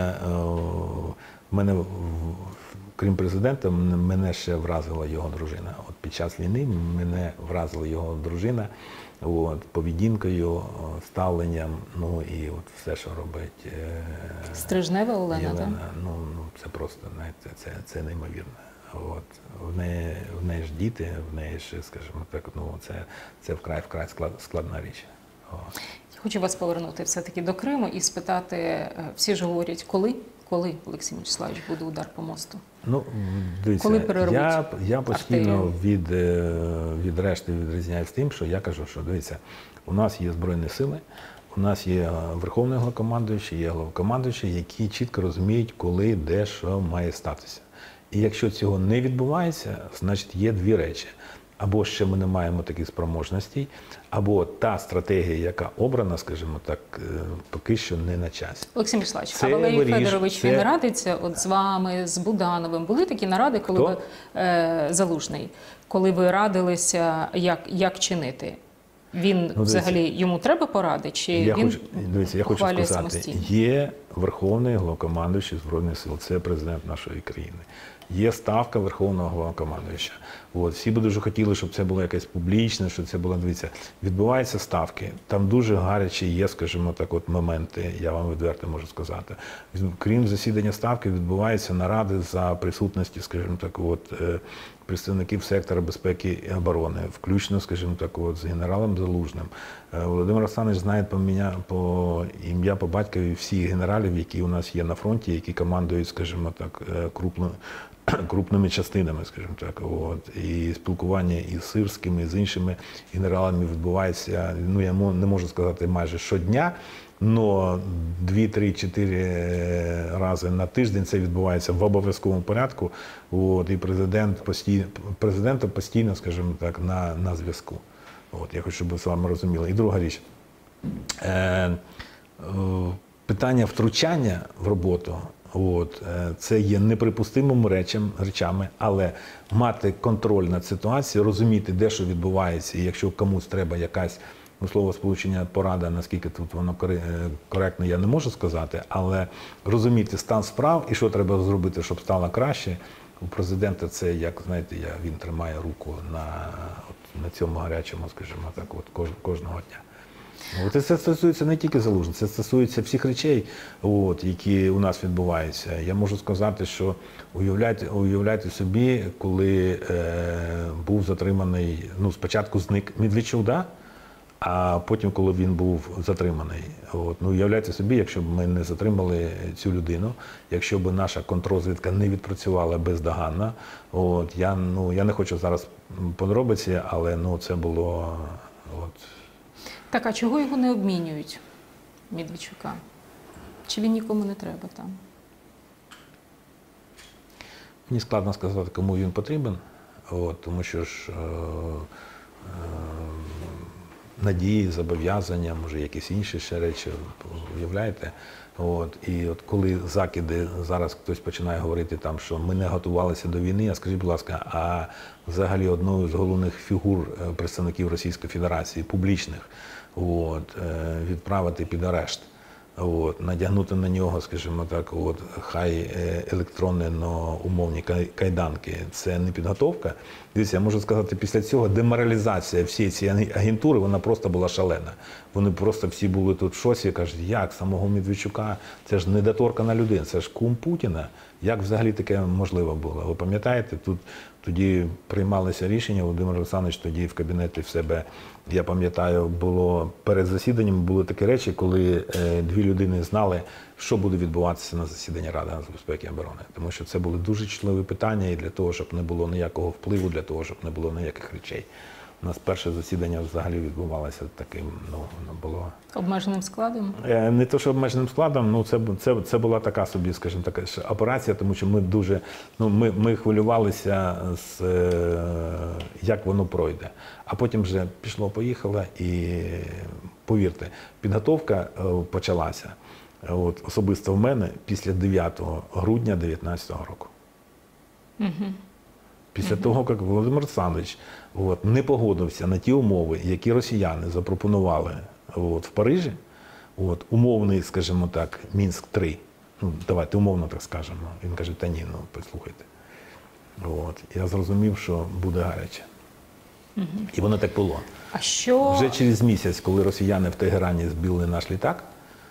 Speaker 1: мене крім президента, мене ще вразила його дружина. От під час війни мене вразила його дружина, от, поведінкою, ставленням, ну і от все, що робить
Speaker 2: Стрижнева Олена, так?
Speaker 1: Ну, це просто, знаєте, це неймовірно. От, в неї ж діти, в неї ж, скажімо так, ну, це вкрай складна річ. От.
Speaker 2: Я хочу вас повернути все-таки до Криму і спитати, всі ж говорять, коли, Олексій Мячеславович, буде удар по мосту?
Speaker 1: Ну, дивіться, я постійно від решти відрізняюсь тим, що я кажу, що, дивіться, у нас є Збройні сили, у нас є Верховний Головнокомандуючий, є Головнокомандуючий, які чітко розуміють, коли, де, що має статися. І якщо цього не відбувається, значить є дві речі. Або ще ми не маємо таких спроможностей, або та стратегія, яка обрана, скажімо так, поки що не на часі.
Speaker 2: Олексій Мячеславович, а Валерій Федорович, він радиться от з вами, з Будановим? Були такі наради, коли ви, Залужний, коли ви радилися, як чинити? Він взагалі, йому треба поради, чи
Speaker 1: я хочу сказати, самостійно? Є Верховний Головнокомандуючий Збройних сил, це президент нашої країни. Є ставка Верховного Головнокомандуюча. От, всі би дуже хотіли, щоб це було якесь публічне, щоб це було, дивіться, відбуваються ставки. Там дуже гарячі є, скажімо так, от моменти, я вам відверто можу сказати. Крім засідання ставки, відбуваються наради за присутності, скажімо так, от, представників сектора безпеки і оборони, включно, скажімо так, от, з генералом Залужним. Володимир Олександрович знає по ім'я, по батькові всіх генералів, які у нас є на фронті, які командують, скажімо так, крупними частинами, скажімо так. От. І спілкування із Сирським, і з іншими генералами відбувається, ну я не можу сказати майже щодня, але 2, 3, 4 рази на тиждень це відбувається в обов'язковому порядку. От. І президент постійно, скажімо так, на зв'язку. От. Я хочу, щоб ви з вами розуміли. І друга річ. Питання втручання в роботу, це є неприпустимими речами, але мати контроль над ситуацією, розуміти, де що відбувається, і якщо комусь треба якась, словосполучення порада, наскільки тут воно коректно, я не можу сказати, але розуміти стан справ і що треба зробити, щоб стало краще. У президента це, як, знаєте, він тримає руку на цьому гарячому, скажімо так, кожного дня. І це стосується не тільки Залужного, це стосується всіх речей, які у нас відбуваються. Я можу сказати, що уявляйте собі, коли був затриманий, спочатку зник Медведчук, а потім, коли він був затриманий. Уявляйте собі, якщо б ми не затримали цю людину, якщо б наша контррозвідка не відпрацювала бездоганно. Я не хочу зараз подробиці, але це було...
Speaker 2: Так, а чого його не обмінюють, Медведчука? Чи він нікому не треба там?
Speaker 1: Мені складно сказати, кому він потрібен, тому що ж надії, зобов'язання, може якісь інші ще речі, уявляєте? І коли закиди, зараз хтось починає говорити, що ми не готувалися до війни, а скажіть, будь ласка, а взагалі одною з головних фігур представників Російської Федерації, публічних, відправити під арешт, надягнути на нього, скажімо так, хай електронні, но умовні кайданки, це не підготовка. Дивіться, я можу сказати, після цього деморалізація всієї цієї агентури, вона просто була шалена. Вони просто всі були тут в шоці, кажуть, як самого Медведчука, це ж недоторкана людина, це ж кум Путіна. Як взагалі таке можливо було? Ви пам'ятаєте, тоді приймалися рішення, Володимир Олександрович тоді в кабінеті в себе, я пам'ятаю, було перед засіданням були такі речі, коли дві людини знали, що буде відбуватися на засіданні Ради нацбезпеки і оборони. Тому що це були дуже чутливі питання і для того, щоб не було ніякого впливу, для того, щоб не було ніяких речей. У нас перше засідання взагалі відбувалося таким, воно було...
Speaker 2: Обмеженим складом?
Speaker 1: Не то, що обмеженим складом, це була така собі, скажімо так, операція, тому що ми дуже, ми хвилювалися, як воно пройде. А потім вже пішло-поїхало і, повірте, підготовка почалася особисто в мене після 9 грудня 2019 року. Після того, як Володимир Олександрович не погодився на ті умови, які росіяни запропонували в Парижі, умовний, скажімо так, Мінськ-3, давайте умовно так скажемо, він каже, та ні, послухайте. Я зрозумів, що буде гаряче. І воно так було.
Speaker 2: А що...
Speaker 1: Вже через місяць, коли росіяни в Тегерані збили наш літак,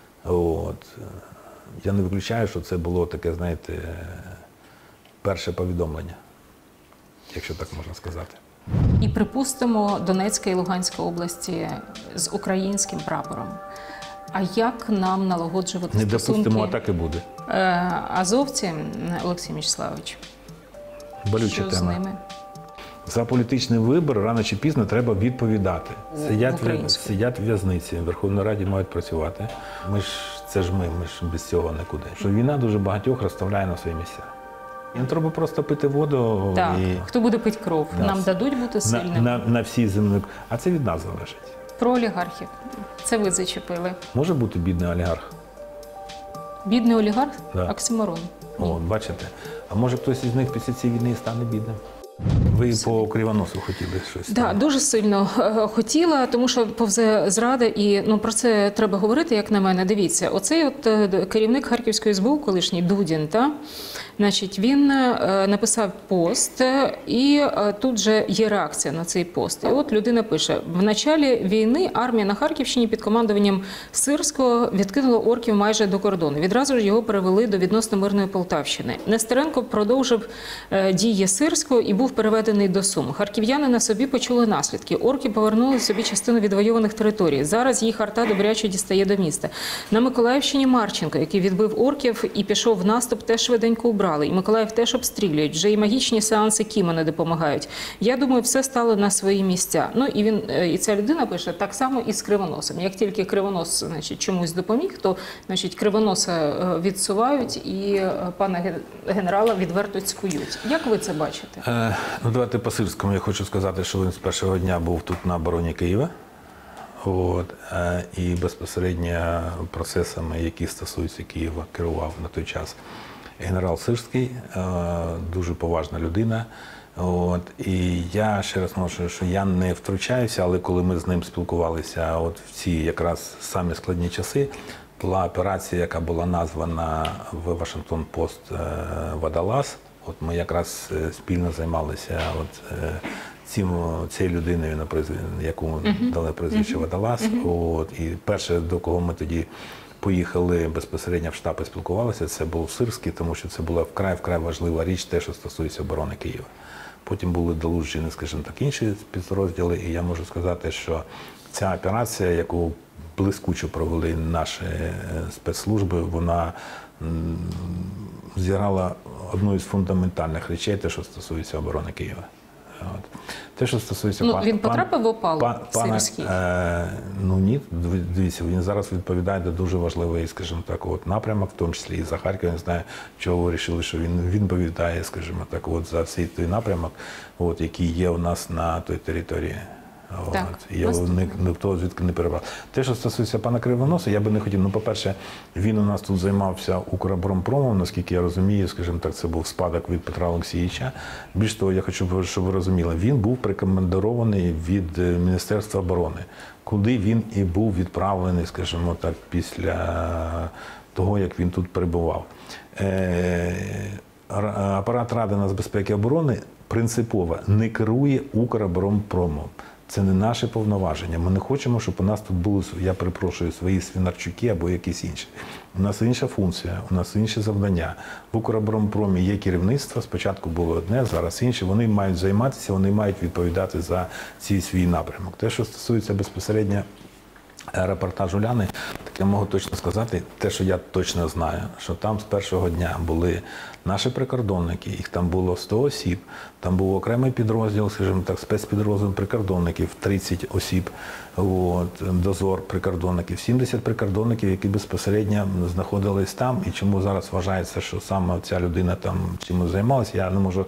Speaker 1: я не виключаю, що це було таке, знаєте, перше повідомлення, якщо так можна сказати.
Speaker 2: І припустимо, Донецька і Луганська області з українським прапором. А як нам налагоджувати
Speaker 1: не
Speaker 2: стосунки?
Speaker 1: Не допустимо, а так і буде.
Speaker 2: Азовці, Олексій Мячеславович,
Speaker 1: болюча
Speaker 2: що
Speaker 1: тема.
Speaker 2: з ними?
Speaker 1: За політичний вибір рано чи пізно треба відповідати. Сидять в в'язниці, в Верховній Раді мають працювати. Ми ж без цього нікуди. Що війна дуже багатьох розставляє на свої місця. Їм треба просто пити воду.
Speaker 2: Так,
Speaker 1: і...
Speaker 2: хто буде пити кров? Нам дадуть бути сильними?
Speaker 1: На всі землі. А це від нас залежить.
Speaker 2: Про олігархів. Це ви зачепили.
Speaker 1: Може бути бідний олігарх?
Speaker 2: Бідний олігарх?
Speaker 1: Да.
Speaker 2: Оксиморон.
Speaker 1: Бачите. А може хтось із них після цієї війни стане бідним? Ви по Кривоносу хотіли щось?
Speaker 2: Так, дуже сильно хотіла, тому що повзе зрада, і про це треба говорити, як на мене. Дивіться, оцей керівник Харківської СБУ, колишній Дудін, значить, він написав пост, і тут же є реакція на цей пост. І от людина пише: в началі війни армія на Харківщині під командуванням Сирського відкинула орків майже до кордону. Відразу ж його перевели до відносно мирної Полтавщини. Нестеренко продовжив дії Сирського і був переведений до Сум. Харків'яни на собі почули наслідки. Орки повернули собі частину відвойованих територій. Зараз їх арта добряче дістає до міста. На Миколаївщині Марченко, який відбив орків і пішов в наступ, теж швиденько убрав брали, і Миколаїв теж обстрілюють, вже і магічні сеанси Кіма не допомагають. Я думаю, все стало на свої місця. Ну і ця людина пише так само і з Кривоносом. Як тільки Кривонос, значить, чомусь допоміг, то, значить, Кривоноса відсувають і пана генерала відверто цькують. Як ви це бачите?
Speaker 1: Ну, давайте по Сирському. Я хочу сказати, що він з першого дня був тут на обороні Києва. І безпосередньо процесами, які стосуються Києва, керував на той час генерал Сирський, дуже поважна людина. І я ще раз можу, що я не втручаюся, але коли ми з ним спілкувалися в ці якраз самі складні часи, була операція, яка була названа в Вашингтон-Пост «Водолаз». Ми якраз спільно займалися цією людиною, яку дали прізвище Водолаз. І перше, до кого ми тоді поїхали безпосередньо в штаб і спілкувалися, це був Сирський, тому що це була вкрай важлива річ, те, що стосується оборони Києва. Потім були долучені, скажімо так, інші підрозділи, і я можу сказати, що ця операція, яку блискуче провели наші спецслужби, вона зіграла одну із фундаментальних речей, те, що стосується оборони Києва. Те, що стосується
Speaker 2: він потрапив в опалу, Сирський?
Speaker 1: Ну ні, дивіться, він зараз відповідає до дуже важливий, скажімо так, напрямок, в тому числі і за Харків. Я не знаю, чого ви вирішили, що він відповідає, скажімо так, за всій той напрямок, який є у нас на той території. Я ніхто звідки не перебрав. Те, що стосується пана Кривоноса, я би не хотів. Ну, по-перше, він у нас тут займався Укроборонпромом, наскільки я розумію, скажімо так, це був спадок від Петра Олексійовича. Більш того, я хочу, щоб ви розуміли, він був прикомандирований від Міністерства оборони, куди він і був відправлений, скажімо так, після того, як він тут перебував. Апарат Ради нацбезпеки і оборони принципово не керує Укроборонпромом. Це не наше повноваження. Ми не хочемо, щоб у нас тут були, я перепрошую, свої Свинарчуки або якісь інші. У нас інша функція, у нас інші завдання. В Укроборонпромі є керівництво, спочатку було одне, зараз інше. Вони мають займатися, вони мають відповідати за цей свій напрямок. Те, що стосується безпосередньо репортажу Уляни, так я можу точно сказати, те, що я точно знаю, що там з першого дня були наші прикордонники, їх там було 100 осіб, там був окремий підрозділ, скажімо так, спецпідрозділ прикордонників, 30 осіб, дозор прикордонників, 70 прикордонників, які безпосередньо знаходились там, і чому зараз вважається, що саме ця людина там чимось займалася, я не можу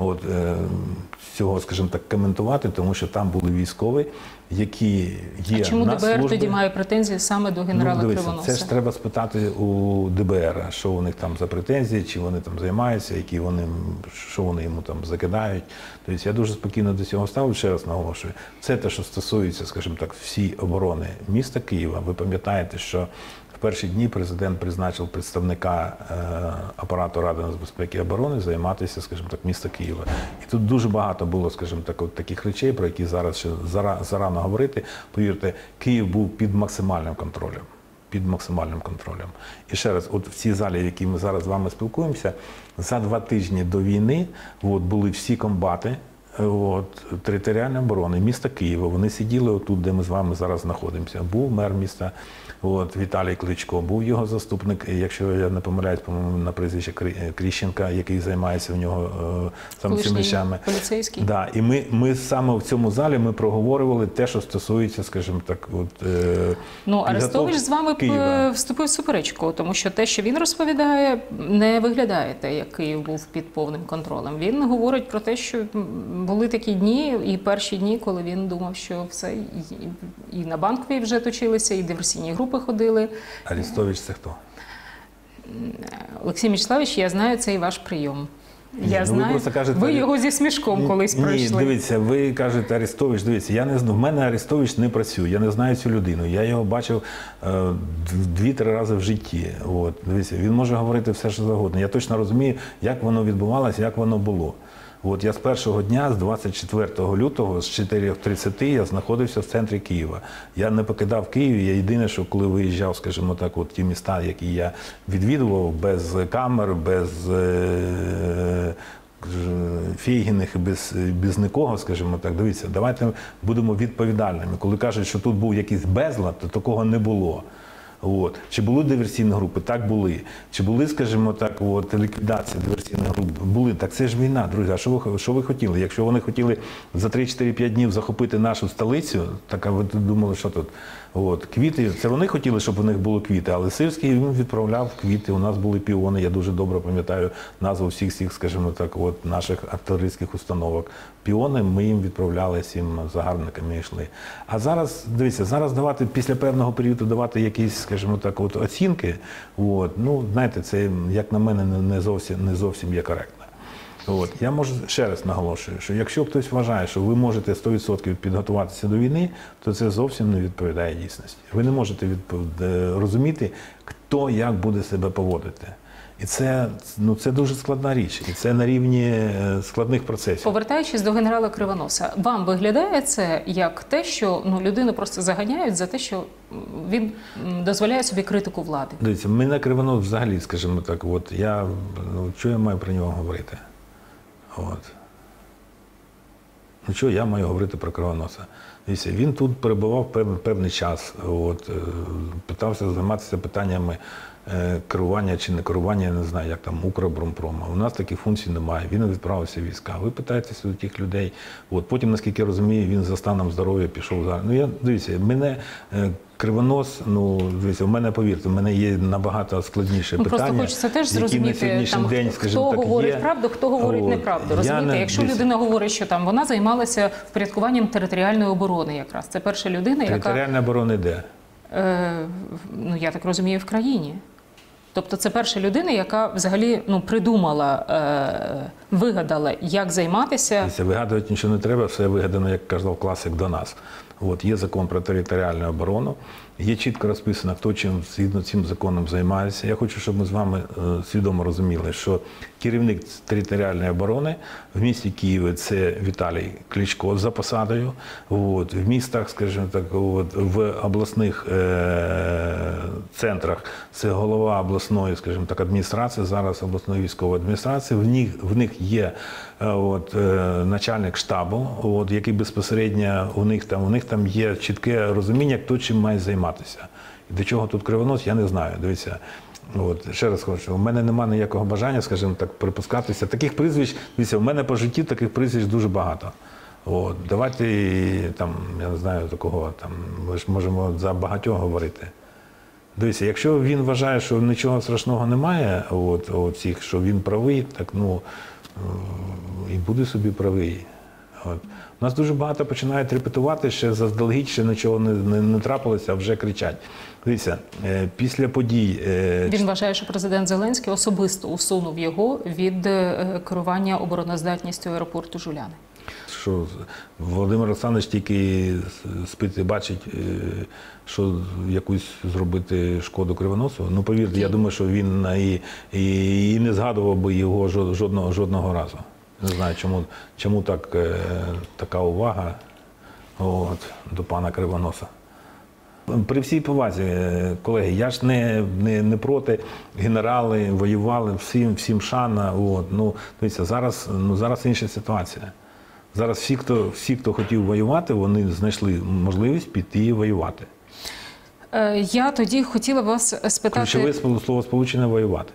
Speaker 1: цього, скажімо так, коментувати, тому що там були військові, які є на службі.
Speaker 2: А чому ДБР тоді має претензії саме до генерала Кривоноса?
Speaker 1: Це ж треба спитати у ДБР, що у них там за претензії, чи вони там займаються, що вони йому там закидають. Тобто я дуже спокійно до цього ставлю, ще раз наголошую. Це те, що стосується, скажімо так, всій оборони міста Києва. Ви пам'ятаєте, що в перші дні президент призначив представника апарату Ради нацбезпеки і оборони займатися, скажімо так, міста Києва. І тут дуже багато було, скажімо так, таких речей, про які зараз ще зарано говорити. Повірте, Київ був під максимальним контролем. Під максимальним контролем. І ще раз, в цій залі, в якій ми зараз з вами спілкуємося, за 2 тижні до війни були всі комбати територіальної оборони міста Києва. Вони сиділи отут, де ми з вами зараз знаходимося. Був мер міста Віталій Кличко, був його заступник, якщо я не помиляюсь, по-моєму, на прізвище Кріщенка, який займається в нього саме цими речами.
Speaker 2: Поліцейський.
Speaker 1: Да, і ми саме в цьому залі ми проговорювали те, що стосується, скажімо так,
Speaker 2: Арестович з вами вступив в суперечку, тому що те, що він розповідає, не виглядає те, як Київ був під повним контролем. Він говорить про те, що були такі дні, і перші дні, коли він думав, що все, і на Банковій вже точилися, і диверсійні групи ходили.
Speaker 1: Арестович – це хто?
Speaker 2: Олексій Мячеславович, я знаю цей ваш прийом.
Speaker 1: Я знаю,
Speaker 2: ви його зі смішком колись пройшли.
Speaker 1: Ні, дивіться, ви кажете Арестович, дивіться, я не знаю, в мене Арестович не працює, я не знаю цю людину, я його бачив 2-3 рази в житті. Дивіться, він може говорити все, що завгодно. Я точно розумію, як воно відбувалося, як воно було. Я з першого дня, з 24 лютого, з 4:30 я знаходився в центрі Києва. Я не покидав Київ, я єдине, що коли виїжджав, скажімо так, ті міста, які я відвідував, без камер, без Фейгіних, без нікого, скажімо так, дивіться, давайте будемо відповідальними. Коли кажуть, що тут був якийсь безлад, то такого не було. От. Чи були диверсійні групи? Так, були. Чи були, скажімо так, от, ліквідація диверсійних груп? Були. Так це ж війна, друзі. А що ви хотіли? Якщо вони хотіли за 3-4-5 днів захопити нашу столицю, так а ви думали, що тут? От. Квіти, це вони хотіли, щоб у них були квіти, але Сирський він відправляв квіти. У нас були піони, я дуже добре пам'ятаю назву всіх, скажімо так, от, наших артилерійських установок. Піони, ми їм відправляли, всім загарбниками йшли. А зараз, дивіться, зараз давати, після певного періоду давати якісь, скажімо так, от, оцінки, от, ну, знаєте, це, як на мене, не зовсім є коректно. От. Я можу ще раз наголошую, що якщо хтось вважає, що ви можете 100% підготуватися до війни, то це зовсім не відповідає дійсності. Ви не можете розуміти, хто як буде себе поводити. І це, ну, це дуже складна річ, і це на рівні складних процесів.
Speaker 2: Повертаючись до генерала Кривоноса, вам виглядає це як те, що ну, людину просто заганяють за те, що він дозволяє собі критику влади?
Speaker 1: Дивіться, мене Кривонос взагалі, скажімо так, от я, ну, що я маю про нього говорити? От. Ну, що я маю говорити про Кривоноса? Дивіться, він тут перебував певний час, от, питався займатися питаннями керування чи не керування, я не знаю, як там, Укроборонпрома. У нас таких функцій немає, він відправився в війська. Ви питаєтеся до тих людей. От, потім, наскільки я розумію, він за станом здоров'я пішов зараз. Ну, дивіться, мене Кривонос, ну, дивіться, у мене, повірте, в мене є набагато складніше питання.
Speaker 2: Просто хочеться теж зрозуміти, там,
Speaker 1: день,
Speaker 2: хто говорить правду, хто говорить неправду. Розумієте, якщо людина говорить, що там вона займалася впорядкуванням територіальної оборони якраз. Це перша людина, яка…
Speaker 1: Територіальна оборона де?
Speaker 2: Ну, я так розумію, в країні. Тобто це перша людина, яка взагалі ну, придумала, вигадала, як займатися.
Speaker 1: Вигадувати нічого не треба, все вигадано, як казав класик, до нас. От, є закон про територіальну оборону, є чітко розписано, хто чим згідно цим законом займається. Я хочу, щоб ми з вами свідомо розуміли, що керівник територіальної оборони в місті Києві – це Віталій Кличко за посадою. От, в містах, скажімо так, от, в обласних центрах це голова обласної, скажімо так, адміністрації, зараз обласної військової адміністрації. В них є от, начальник штабу, от, який безпосередньо у них там є чітке розуміння, хто чим має займатися. І до чого тут Кривонос, я не знаю. Дивіться, от, ще раз хочу, у мене немає ніякого бажання, скажімо так, припускатися. Таких прізвищ, дивіться, у мене по житті таких прізвищ дуже багато. От, давайте, там, я не знаю такого, там, ми ж можемо за багатьох говорити. Дивіться, якщо він вважає, що нічого страшного немає, от цих, що він правий, так, ну, і буде собі правий. От. У нас дуже багато починають репетувати, ще заздалегідь, ще нічого не трапилося, а вже кричать. Дивіться, після подій…
Speaker 2: Він вважає, що президент Зеленський особисто усунув його від керування обороноздатністю аеропорту Жуляни.
Speaker 1: Що Володимир Олександрович тільки спить і бачить, що якусь зробити шкоду Кривоносу. Ну, повірте, я думаю, що він і не згадував би його жодного разу. Не знаю, чому така увага до пана Кривоноса. При всій повазі, колеги, я ж не проти, генерали воювали, всім шана. От. Ну, дивіться, зараз інша ситуація. Зараз всі, хто хотів воювати, вони знайшли можливість піти і воювати.
Speaker 2: Я тоді хотіла вас спитати…
Speaker 1: Ключове словосполучення – воювати.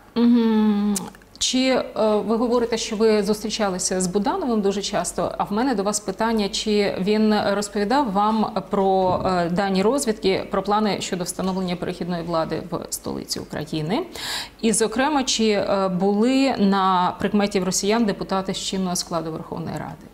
Speaker 2: Чи ви говорите, що ви зустрічалися з Будановим дуже часто, а в мене до вас питання, чи він розповідав вам про дані розвідки, про плани щодо встановлення перехідної влади в столиці України? І, зокрема, чи були на прикметі в росіян депутати з чинного складу Верховної Ради?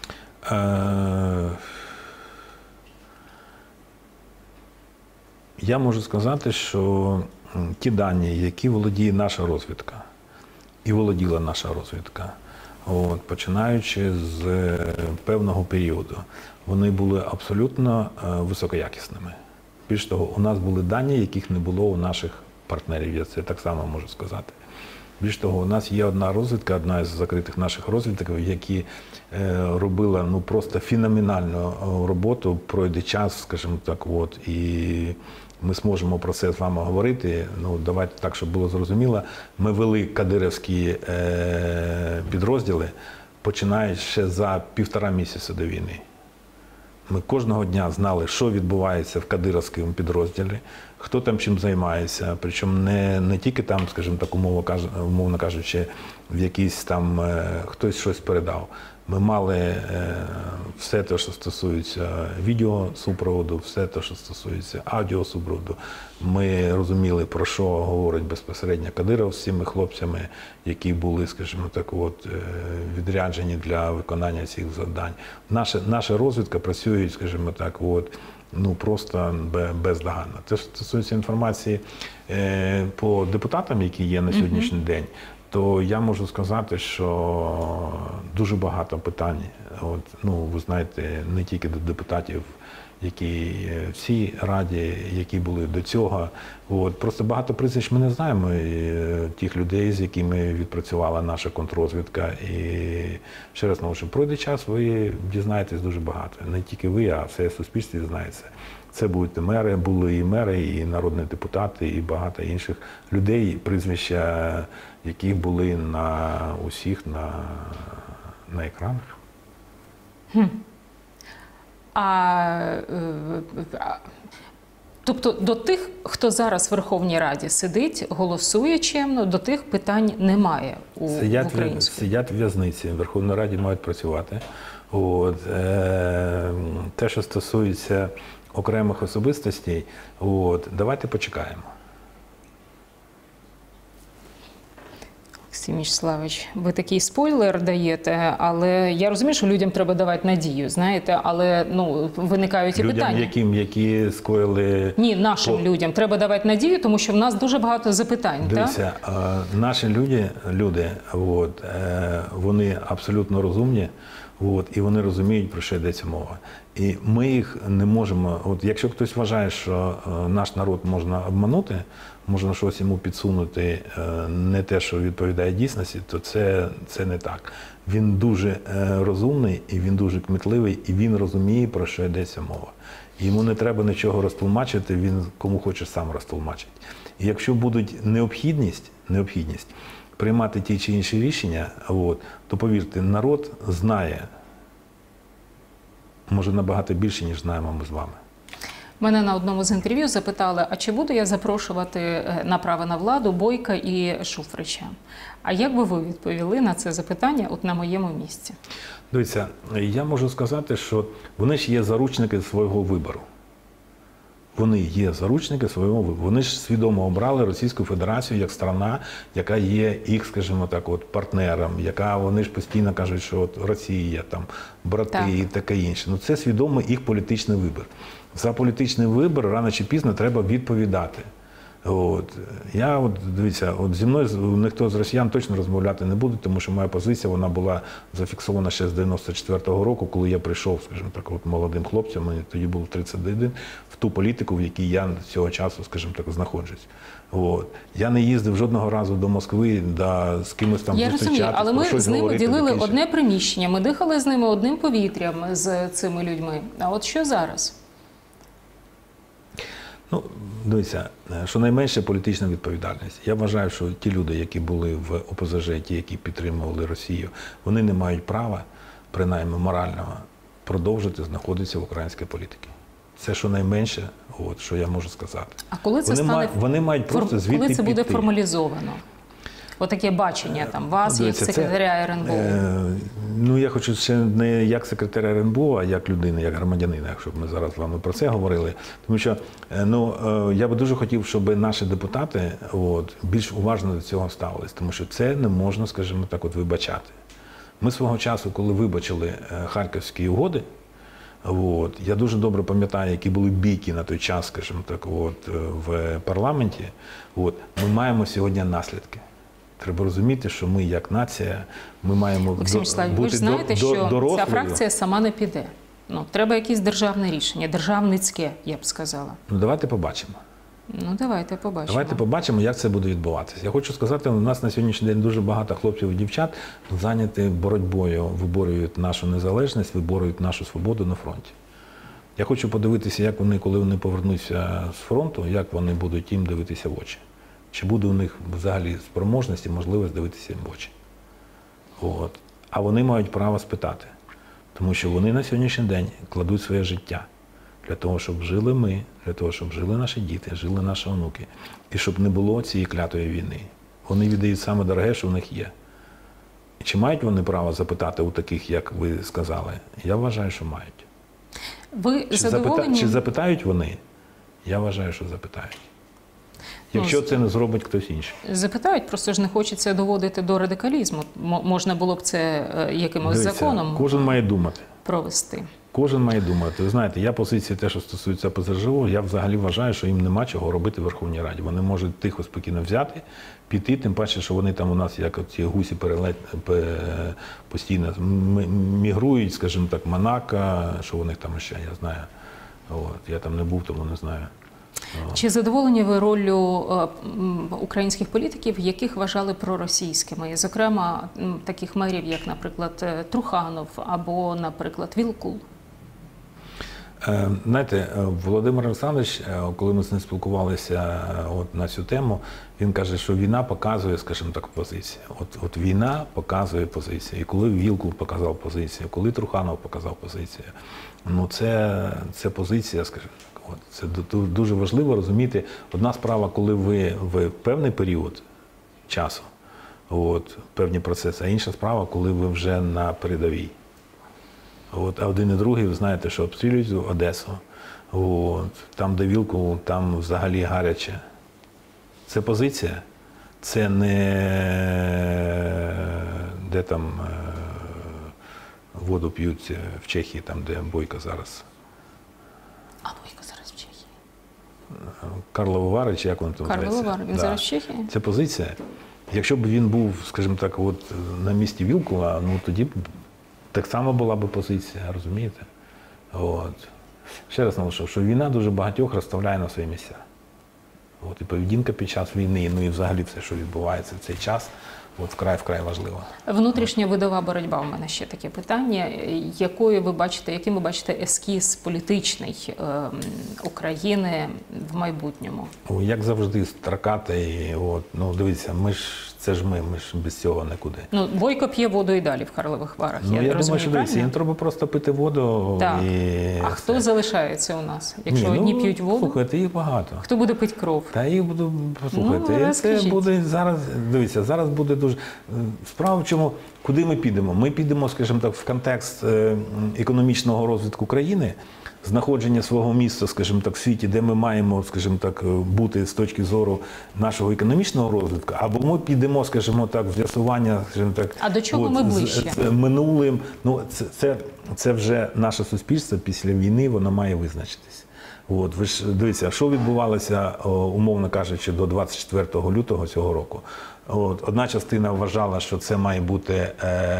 Speaker 1: Я можу сказати, що ті дані, які володіє наша розвідка, і володіла наша розвідка, от, починаючи з певного періоду, вони були абсолютно високоякісними. Більш того, у нас були дані, яких не було у наших партнерів, я це так само можу сказати. Більш того, у нас є одна розвідка, одна із закритих наших розвідків, які робила ну, просто феноменальну роботу, пройде час, скажімо так, от, і ми зможемо про це з вами говорити. Ну, давайте так, щоб було зрозуміло. Ми вели кадирівські підрозділи, починаючи ще за 1,5 місяця до війни. Ми кожного дня знали, що відбувається в кадирівському підрозділі, хто там чим займається, причому не тільки там, скажімо так, умовно кажучи, в якийсь там хтось щось передав. Ми мали все те, що стосується відеосупроводу, все те, що стосується аудіосупроводу. Ми розуміли, про що говорить безпосередньо Кадиров з цими хлопцями, які були, скажімо так, відряджені для виконання цих завдань. Наша розвідка працює, скажімо так, просто бездоганно. Те, що стосується інформації по депутатам, які є на сьогоднішній день, то я можу сказати, що дуже багато питань, ви знаєте, не тільки до депутатів, які в цій раді, які були до цього. Просто багато прізвищ ми не знаємо, тих людей, з якими відпрацювала наша контррозвідка. І ще раз наголошую, пройде час, ви дізнаєтесь дуже багато. Не тільки ви, а все суспільство дізнається. Це будуть мери, були і мери, і народні депутати, і багато інших людей, прізвища яких були на усіх на екранах.
Speaker 2: Тобто до тих, хто зараз в Верховній Раді сидить, голосує чемно, до тих питань немає в українській?
Speaker 1: Сидять в в'язниці, в Верховній Раді мають працювати. Те, що стосується окремих особистостей, давайте почекаємо.
Speaker 2: Олексій Мячеславович, ви такий спойлер даєте, але я розумію, що людям треба давати надію, знаєте, але виникають і питання.
Speaker 1: Людям, які скоїли...
Speaker 2: Ні, нашим людям треба давати надію, тому що в нас дуже багато запитань.
Speaker 1: Дивіться, наші люди, вони абсолютно розумні, і вони розуміють, про що йдеться мова. І ми їх не можемо, якщо хтось вважає, що наш народ можна обманути, можна щось йому підсунути не те, що відповідає дійсності, то це не так. Він дуже розумний, і він дуже кмітливий, і він розуміє, про що йдеться мова. І йому не треба нічого розтлумачити, він кому хоче сам розтлумачить. І якщо буде необхідність приймати ті чи інші рішення, то повірте, народ знає, може набагато більше, ніж знаємо ми з вами.
Speaker 2: Мене на одному з інтерв'ю запитали, а чи буду я запрошувати на право на владу Бойка і Шуфрича? А як би ви відповіли на це запитання на моєму місці?
Speaker 1: Дивіться, я можу сказати, що вони ж є заручники свого вибору. Вони є заручники свого вибору. Вони ж свідомо обрали Російську Федерацію як страна, яка є їх, скажімо так, партнером, вони ж постійно кажуть, що Росія, брати і таке інше. Це свідомо їх політичний вибір. За політичний вибір рано чи пізно треба відповідати. Дивіться, зі мною ніхто з росіян точно розмовляти не буде, тому що моя позиція, вона була зафіксована ще з 94-го року, коли я прийшов, скажімо так, молодим хлопцем, мені тоді було 31, в ту політику, в якій я з цього часу, скажімо так, знаходжусь. Я не їздив жодного разу до Москви, з кимось там зустрічатися.
Speaker 2: Я розумію, але ми з ними ділили одне приміщення, ми дихали з ними одним повітрям, з цими людьми. А от що зараз?
Speaker 1: Дивіться, щонайменше політична відповідальність. Я вважаю, що ті люди, які були в ОПЗЖ, ті, які підтримували Росію, вони не мають права, принаймні морального, продовжити знаходитися в українській політиці. Це щонайменше, що я можу сказати.
Speaker 2: А коли це
Speaker 1: вони мають просто звідти
Speaker 2: коли це буде
Speaker 1: піти.
Speaker 2: Формалізовано? Отаке бачення вас, як секретаря РНБО.
Speaker 1: Я хочу ще не як секретаря РНБО, а як людина, як громадянина, якщо б ми зараз з вами про це говорили. Тому що я би дуже хотів, щоб наші депутати більш уважно до цього ставились, тому що це не можна, скажімо так, вибачати. Ми свого часу, коли вибачили Харківські угоди, я дуже добре пам'ятаю, які були бійки на той час, скажімо так, в парламенті. Ми маємо сьогодні наслідки. Треба розуміти, що ми, як нація, ми маємо бути дорослою.
Speaker 2: Ви ж знаєте, що ця фракція сама не піде. Треба якесь державне рішення, державницьке, я б сказала.
Speaker 1: Давайте побачимо.
Speaker 2: Давайте побачимо.
Speaker 1: Давайте побачимо, як це буде відбуватися. Я хочу сказати, у нас на сьогоднішній день дуже багато хлопців і дівчат зайняті боротьбою, виборюють нашу незалежність, виборюють нашу свободу на фронті. Я хочу подивитися, як вони, коли вони повернуться з фронту, як вони будуть їм дивитися в очі. Чи буде у них взагалі спроможність і можливість дивитися їм в очі. А вони мають право спитати. Тому що вони на сьогоднішній день кладуть своє життя Для того, щоб жили ми, для того, щоб жили наші діти, жили наші онуки. І щоб не було цієї клятої війни. Вони віддають саме дороге, що в них є. І чи мають вони право запитати у таких, як ви сказали? Я вважаю, що мають.
Speaker 2: Ви задоволені?
Speaker 1: Чи запитають вони? Я вважаю, що запитають. Якщо це не зробить хтось інший.
Speaker 2: Запитають, просто ж не хочеться доводити до радикалізму. Можна було б це якимось законом
Speaker 1: кожен має думати.
Speaker 2: провести.
Speaker 1: Кожен має думати. Ви знаєте, я позиція те, що стосується ПЗЖО, я взагалі вважаю, що їм нема чого робити в Верховній Раді. Вони можуть тихо, спокійно взяти, піти, тим паче, що вони там у нас, як ці гусі постійно мігрують, скажімо так, Монако, що у них там ще, я знаю. От, я там не був, тому не знаю.
Speaker 2: Чи задоволені ви роллю українських політиків, яких вважали проросійськими? Зокрема, таких мерів, як, наприклад, Труханов або, наприклад, Вілкул?
Speaker 1: Знаєте, Володимир Олександрович, коли ми з ним спілкувалися на цю тему, він каже, що війна показує, скажімо так, позицію. От війна показує позицію. І коли Вілкул показав позицію, коли Труханов показав позицію, ну це позиція, скажімо так. Це дуже важливо розуміти. Одна справа, коли ви в певний період часу, певні процеси, а інша справа, коли ви вже на передовій. А один і другий, ви знаєте, що обстрілюють Одесу, там де Вілкул, там взагалі гаряче. Це позиція, це не де там воду п'ють в Чехії, там де Бойко зараз.
Speaker 2: А Бойко зараз в Чехії?
Speaker 1: Карлові Вари, чи як він там називається?
Speaker 2: Карлові Вари, він зараз в Чехії?
Speaker 1: Це позиція. Якщо б він був, скажімо так, на місці Вілкула, ну тоді б так само була б позиція, розумієте? Ще раз наголошую, що війна дуже багатьох розставляє на свої місця. І поведінка під час війни, ну і взагалі все, що відбувається в цей час, вкрай важливо.
Speaker 2: Внутрішня видова боротьба, у мене ще таке питання. Яким ви бачите ескіз політичний України в майбутньому?
Speaker 1: Як завжди, строкатий. Дивіться, ми ж без цього нікуди.
Speaker 2: Бойко п'є воду і далі в Карлових Варах,
Speaker 1: я думаю, що дивіться, їм треба просто пити воду.
Speaker 2: Так. А хто залишається у нас? Якщо одні п'ють воду?
Speaker 1: Слухайте, їх багато.
Speaker 2: Хто буде пити кров?
Speaker 1: Та їх буду, послухайте, це буде зараз, дивіться, зараз буде дуже... Справа в чому, куди ми підемо? Ми підемо, скажімо так, в контекст економічного розвитку країни, знаходження свого місця, скажімо так, в світі, де ми маємо, скажімо так, бути з точки зору нашого економічного розвитку, або ми підемо, скажімо так, в з'ясування, скажімо так,
Speaker 2: а до чого ми ближче?
Speaker 1: З минулим. Це вже наше суспільство після війни, воно має визначитись. Ви ж дивіться, що відбувалося, умовно кажучи, до 24 лютого цього року. Одна частина вважала, що це має бути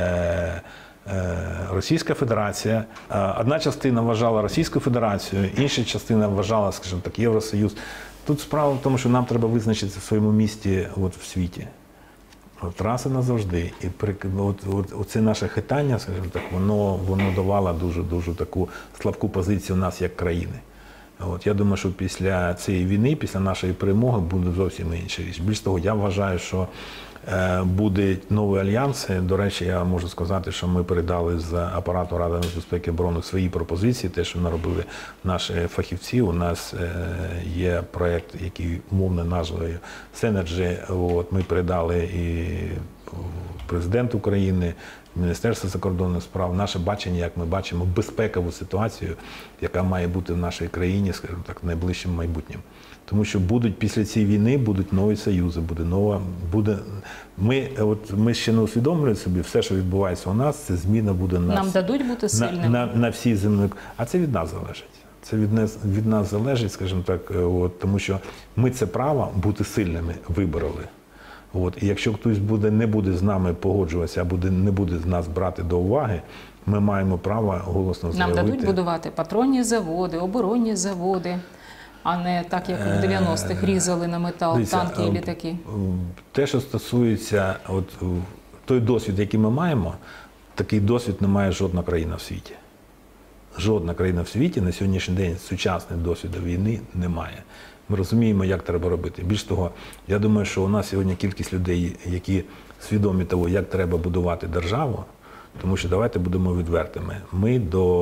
Speaker 1: Російська Федерація, одна частина вважала Російську Федерацію, інша частина вважала, скажімо так, Євросоюз. Тут справа в тому, що нам треба визначитися в своєму місті в світі. Раз і назавжди. І оце наше хитання, скажімо так, воно давало дуже таку слабку позицію нас як країни. Я думаю, що після цієї війни, після нашої перемоги буде зовсім інша річ. Більш того, я вважаю, що будуть нові альянси. До речі, я можу сказати, що ми передали з апарату Ради безпеки і оборони свої пропозиції, те, що наробили наші фахівці. У нас є проєкт, який умовно назвою Synergy. Ми передали і президенту України, Міністерство закордонних справ, наше бачення, як ми бачимо безпекову ситуацію, яка має бути в нашій країні, скажімо так, найближчим майбутнім. Тому що після цієї війни будуть нові союзи, ми ще не усвідомлюємо собі, все, що відбувається у нас, це зміна буде
Speaker 2: нам дадуть бути сильними.
Speaker 1: На всій землі. А це від нас залежить. Це від нас залежить, скажімо так, тому що ми це право бути сильними вибороли. І якщо хтось не буде з нами погоджуватися, або не буде з нас брати до уваги, ми маємо право голосно заявити.
Speaker 2: Нам дадуть будувати патронні заводи, оборонні заводи, а не так, як в 90-х різали на метал танки і літаки.
Speaker 1: Те, що стосується, той досвід, який ми маємо, такий досвід не має жодна країна в світі. Жодна країна в світі на сьогоднішній день сучасний досвід війни немає. Ми розуміємо, як треба робити. Більш того, я думаю, що у нас сьогодні кількість людей, які свідомі того, як треба будувати державу, тому що давайте будемо відвертими. Ми до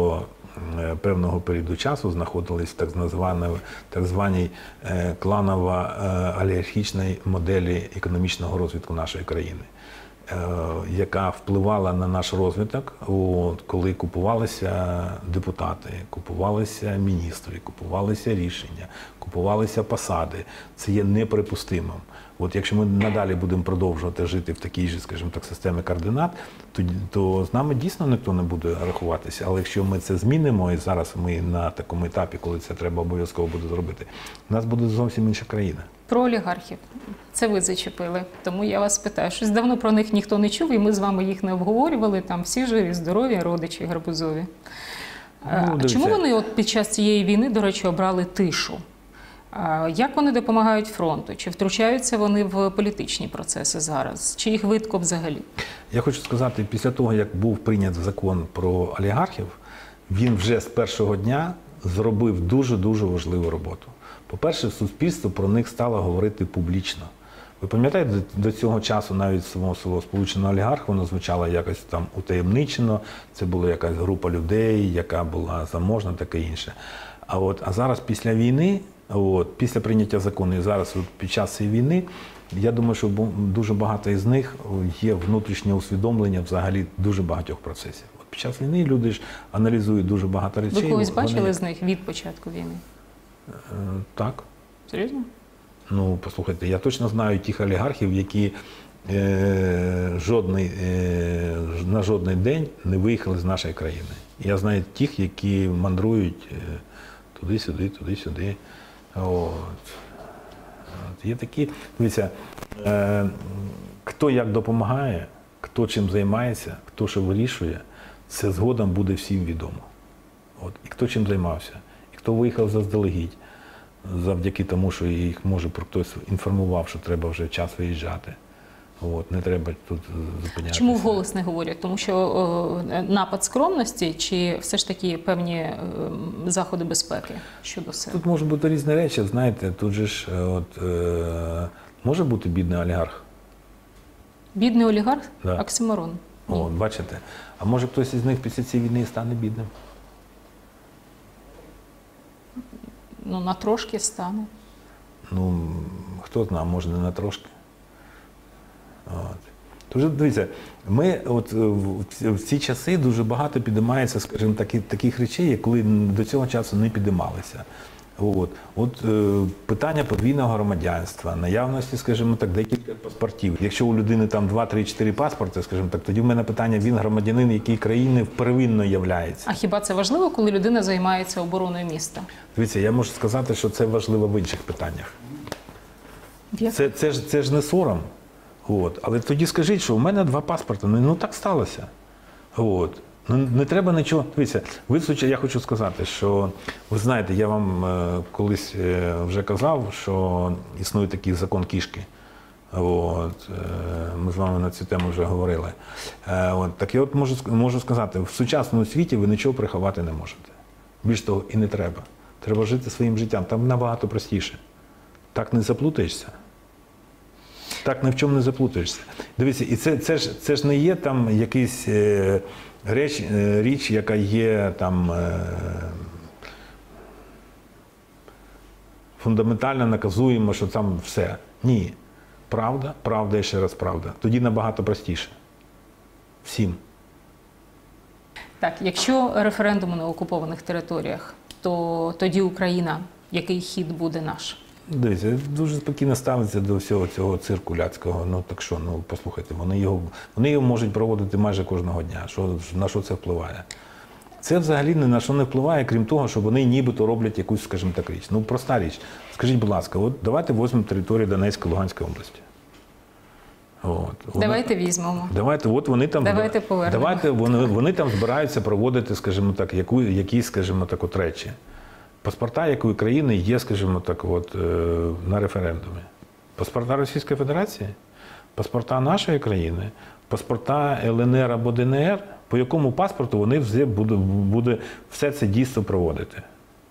Speaker 1: певного періоду часу знаходились в так званій кланово-олігархічній моделі економічного розвитку нашої країни, яка впливала на наш розвиток, коли купувалися депутати, купувалися міністри, купувалися рішення, купувалися посади. Це є неприпустимим. От якщо ми надалі будемо продовжувати жити в такій же, скажімо так, системі координат, то з нами дійсно ніхто не буде рахуватися. Але якщо ми це змінимо, і зараз ми на такому етапі, коли це треба обов'язково буде зробити, у нас буде зовсім інша країна.
Speaker 2: Про олігархів. Це ви зачепили. Тому я вас питаю. Щось давно про них ніхто не чув, і ми з вами їх не обговорювали. Там всі живі, здорові, родичі Гарбузові. Чому вони от під час цієї війни, до речі, обрали тишу? Як вони допомагають фронту? Чи втручаються вони в політичні процеси зараз? Чи їх видко взагалі?
Speaker 1: Я хочу сказати, після того, як був прийнятий закон про олігархів, він вже з першого дня зробив дуже-дуже важливу роботу. По-перше, суспільство про них стало говорити публічно. Ви пам'ятаєте, до цього часу навіть само слово «сполучений олігарх» воно звучало якось там утаємничено, це була якась група людей, яка була заможна, таке інше. А зараз після війни, після прийняття закону і зараз під час цієї війни, я думаю, що дуже багато із них є внутрішнє усвідомлення взагалі дуже багатьох процесів. Під час війни люди ж аналізують дуже багато речей.
Speaker 2: Ви когось бачили з них від початку війни?
Speaker 1: Так.
Speaker 2: Серйозно?
Speaker 1: Ну, послухайте, я точно знаю тих олігархів, які на жодний день не виїхали з нашої країни. Я знаю тих, які мандрують туди-сюди, туди-сюди. Є такі, дивіться, хто як допомагає, хто чим займається, хто що вирішує, це згодом буде всім відомо. І хто чим займався, і хто виїхав заздалегідь, завдяки тому, що їх, може, хтось інформував, що треба вже час виїжджати. Не треба тут зупинятися.
Speaker 2: Чому вголос не говорять? Тому що напад скромності чи все ж таки певні заходи безпеки щодо себе?
Speaker 1: Тут можуть бути різні речі, знаєте, тут же ж може бути бідний олігарх?
Speaker 2: Бідний олігарх?
Speaker 1: Да.
Speaker 2: Оксиморон.
Speaker 1: Бачите. А може хтось із них після цієї війни стане бідним?
Speaker 2: Ну, на трошки стане.
Speaker 1: Ну, хто знає, може не на трошки. Тож, дивіться, ми в ці часи дуже багато підіймається, скажімо, таких речей, коли до цього часу не підіймалися. Питання подвійного громадянства, наявності, скажімо так, декілька паспортів. Якщо у людини там 2, 3, 4 паспорти, скажімо так, тоді в мене питання, він громадянин якої країни первинно являється.
Speaker 2: А хіба це важливо, коли людина займається обороною міста?
Speaker 1: Дивіться, я можу сказати, що це важливо в інших питаннях. Це ж не сором. Але тоді скажіть, що у мене 2 паспорти, ну так сталося. Не треба нічого. Дивіться, я хочу сказати, що, ви знаєте, я вам колись вже казав, що існує такий закон кішки. Ми з вами на цю тему вже говорили. Так я можу сказати, в сучасному світі ви нічого приховати не можете. Більш того, і не треба. Треба жити своїм життям. Там набагато простіше. Так не заплутаєшся. Так ні в чому не заплутаєшся. Дивіться, і це ж не є там якийсь річ, яка є там фундаментально наказуємо, що там все. Ні. Правда і ще раз правда. Тоді набагато простіше. Всім.
Speaker 2: Так, якщо референдум на окупованих територіях, то тоді Україна, який хід буде наш?
Speaker 1: Дивіться, дуже спокійно ставиться до всього цього цирку ляцького. Так що, послухайте, вони його можуть проводити майже кожного дня. На що це впливає? Це взагалі ні на що не впливає, крім того, що вони нібито роблять якусь, скажімо так, річ. Проста річ. Скажіть, будь ласка, давайте візьмемо територію Донецької, Луганської області.
Speaker 2: Давайте візьмемо.
Speaker 1: Давайте
Speaker 2: повернемо.
Speaker 1: Вони там збираються проводити, скажімо так, якісь, скажімо так, речі. Паспорта якої країни є, скажімо так, на референдумі? Паспорта Російської Федерації? Паспорта нашої країни? Паспорта ЛНР або ДНР? По якому паспорту вони буде все це дійство проводити?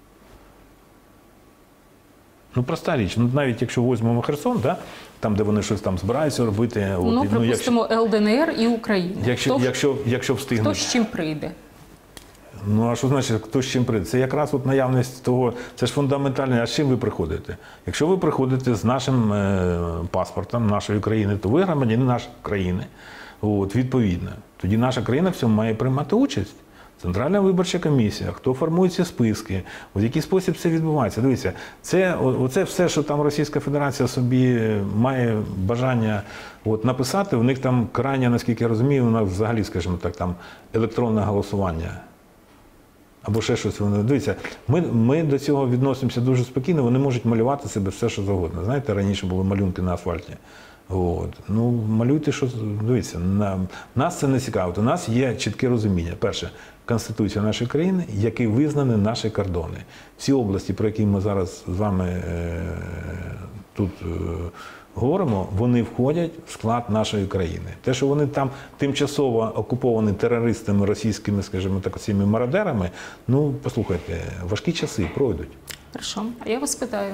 Speaker 1: Проста річ. Навіть якщо візьмемо Херсон, там, де вони щось там збираються робити.
Speaker 2: Припустимо, ЛДНР і Україна.
Speaker 1: Якщо встигнуть.
Speaker 2: Хто з чим прийде?
Speaker 1: Ну, а що значить, хто з чим прийде? Це якраз от наявність того, це ж фундаментально, а з чим ви приходите? Якщо ви приходите з нашим паспортом нашої країни, то ви громадянин нашої країни, от, відповідно. Тоді наша країна в цьому має приймати участь. Центральна виборча комісія, хто формує ці списки, в який спосіб це відбувається. Дивіться, оце все, що там Російська Федерація собі має бажання написати, у них там крайня, наскільки я розумію, у нас взагалі, скажімо так, там електронне голосування. Або ще щось. Дивіться, ми до цього відносимося дуже спокійно, вони можуть малювати себе все, що завгодно. Знаєте, раніше були малюнки на асфальті. От. Ну, малюйте, що, дивіться, нас це не цікавить. У нас є чітке розуміння. Перше, Конституція нашої країни, який визнані наші кордони. Всі області, про які ми зараз з вами тут говоримо, вони входять в склад нашої країни. Те, що вони там тимчасово окуповані терористами російськими, скажімо так, цими мародерами, ну, послухайте, важкі часи пройдуть.
Speaker 2: Хорошо. А я вас питаю,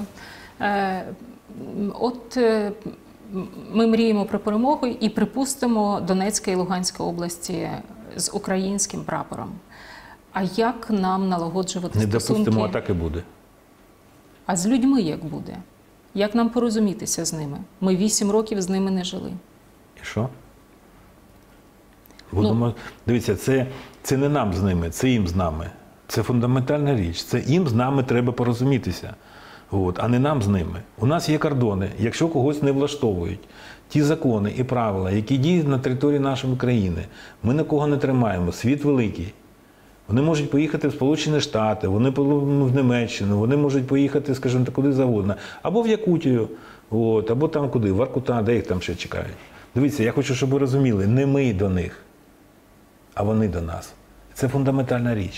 Speaker 2: ми мріємо про перемогу і припустимо Донецька і Луганська області з українським прапором. А як нам налагоджувати стосунки?
Speaker 1: Не допустимо, а так і буде.
Speaker 2: А з людьми як буде? Як нам порозумітися з ними? Ми 8 років з ними не жили.
Speaker 1: І що? Дивіться, це не нам з ними, це їм з нами. Це фундаментальна річ. Це їм з нами треба порозумітися. А не нам з ними. У нас є кордони. Якщо когось не влаштовують ті закони і правила, які діють на території нашої країни, ми нікого не тримаємо. Світ великий. Вони можуть поїхати в Сполучені Штати, вони в Німеччину, вони можуть поїхати, скажімо так, куди завгодно. Або в Якутію, або там куди, в Воркута, де їх там ще чекають. Дивіться, я хочу, щоб ви розуміли, не ми до них, а вони до нас. Це фундаментальна річ.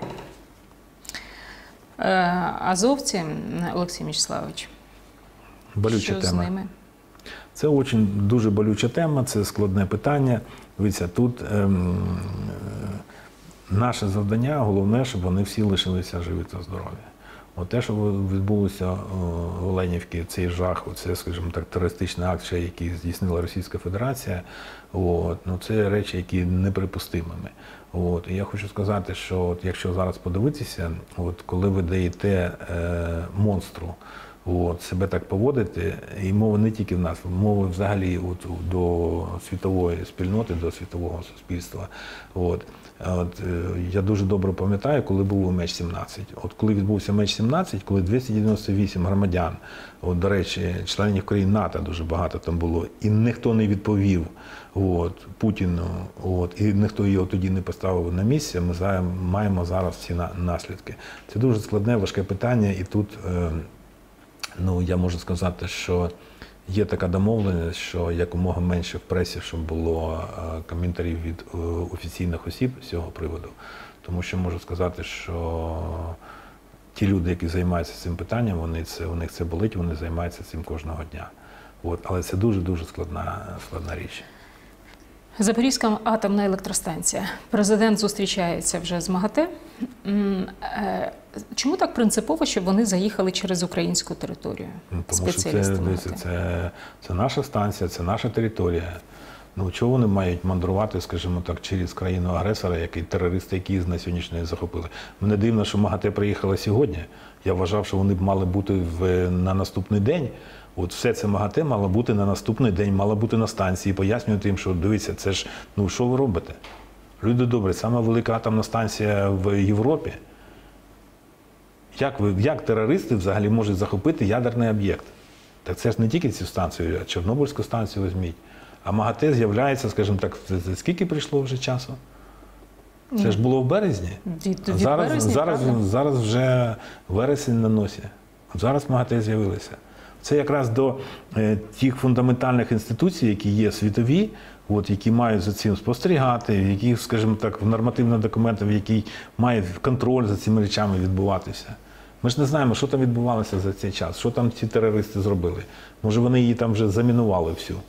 Speaker 2: Азовці, Олексій Мячеславович,
Speaker 1: болюча
Speaker 2: що
Speaker 1: тема.
Speaker 2: з ними?
Speaker 1: Це дуже болюча тема, це складне питання. Дивіться, тут наше завдання, головне, щоб вони всі лишилися живі та здорові. Те, що відбулося в Оленівці, цей жах, це, скажімо так, терористичний акт, який здійснила Російська Федерація, це речі, які неприпустимими. І я хочу сказати, що якщо зараз подивитися, коли ви даєте монстру себе так поводити, і мова не тільки в нас, мова взагалі до світової спільноти, до світового суспільства. Я дуже добре пам'ятаю, коли був МН-17. Коли відбувся МН-17, коли 298 громадян, до речі, членів країн НАТО дуже багато там було, і ніхто не відповів Путіну, і ніхто його тоді не поставив на місце, ми маємо зараз ці наслідки. Це дуже складне, важке питання, і тут я можу сказати, що є така домовленість, що якомога менше в пресі, щоб було коментарів від офіційних осіб з цього приводу. Тому що можу сказати, що ті люди, які займаються цим питанням, у них це болить, вони займаються цим кожного дня. Але це дуже-дуже складна річ.
Speaker 2: Запорізька атомна електростанція. Президент зустрічається вже з МАГАТЕ. Чому так принципово, щоб вони заїхали через українську територію?
Speaker 1: Тому що це наша станція, це наша територія. Чого вони мають мандрувати, скажімо так, через країну-агресора, терористи, які на сьогоднішній день захопили? Мене дивно, що МАГАТЕ приїхала сьогодні. Я вважав, що вони б мали бути на наступний день. Все це МАГАТЕ мало бути на наступний день, мало бути на станції, пояснювати їм, що дивіться, це ж, що ви робите? Люди добрі, сама велика атомна станція в Європі. Як терористи взагалі можуть захопити ядерний об'єкт? Так це ж не тільки цю станцію, а Чорнобильську станцію візьміть. А МАГАТЕ з'являється, скажімо так, скільки прийшло вже часу? Це ж було в березні. Зараз вже вересень на носі. Зараз МАГАТЕ з'явилися. Це якраз до тих фундаментальних інституцій, які є світові, які мають за цим спостерігати, які, скажімо так, в нормативних документах, які мають контроль за цими речами відбуватися. Ми ж не знаємо, що там відбувалося за цей час, що там ці терористи зробили. Може, вони її там вже замінували всю.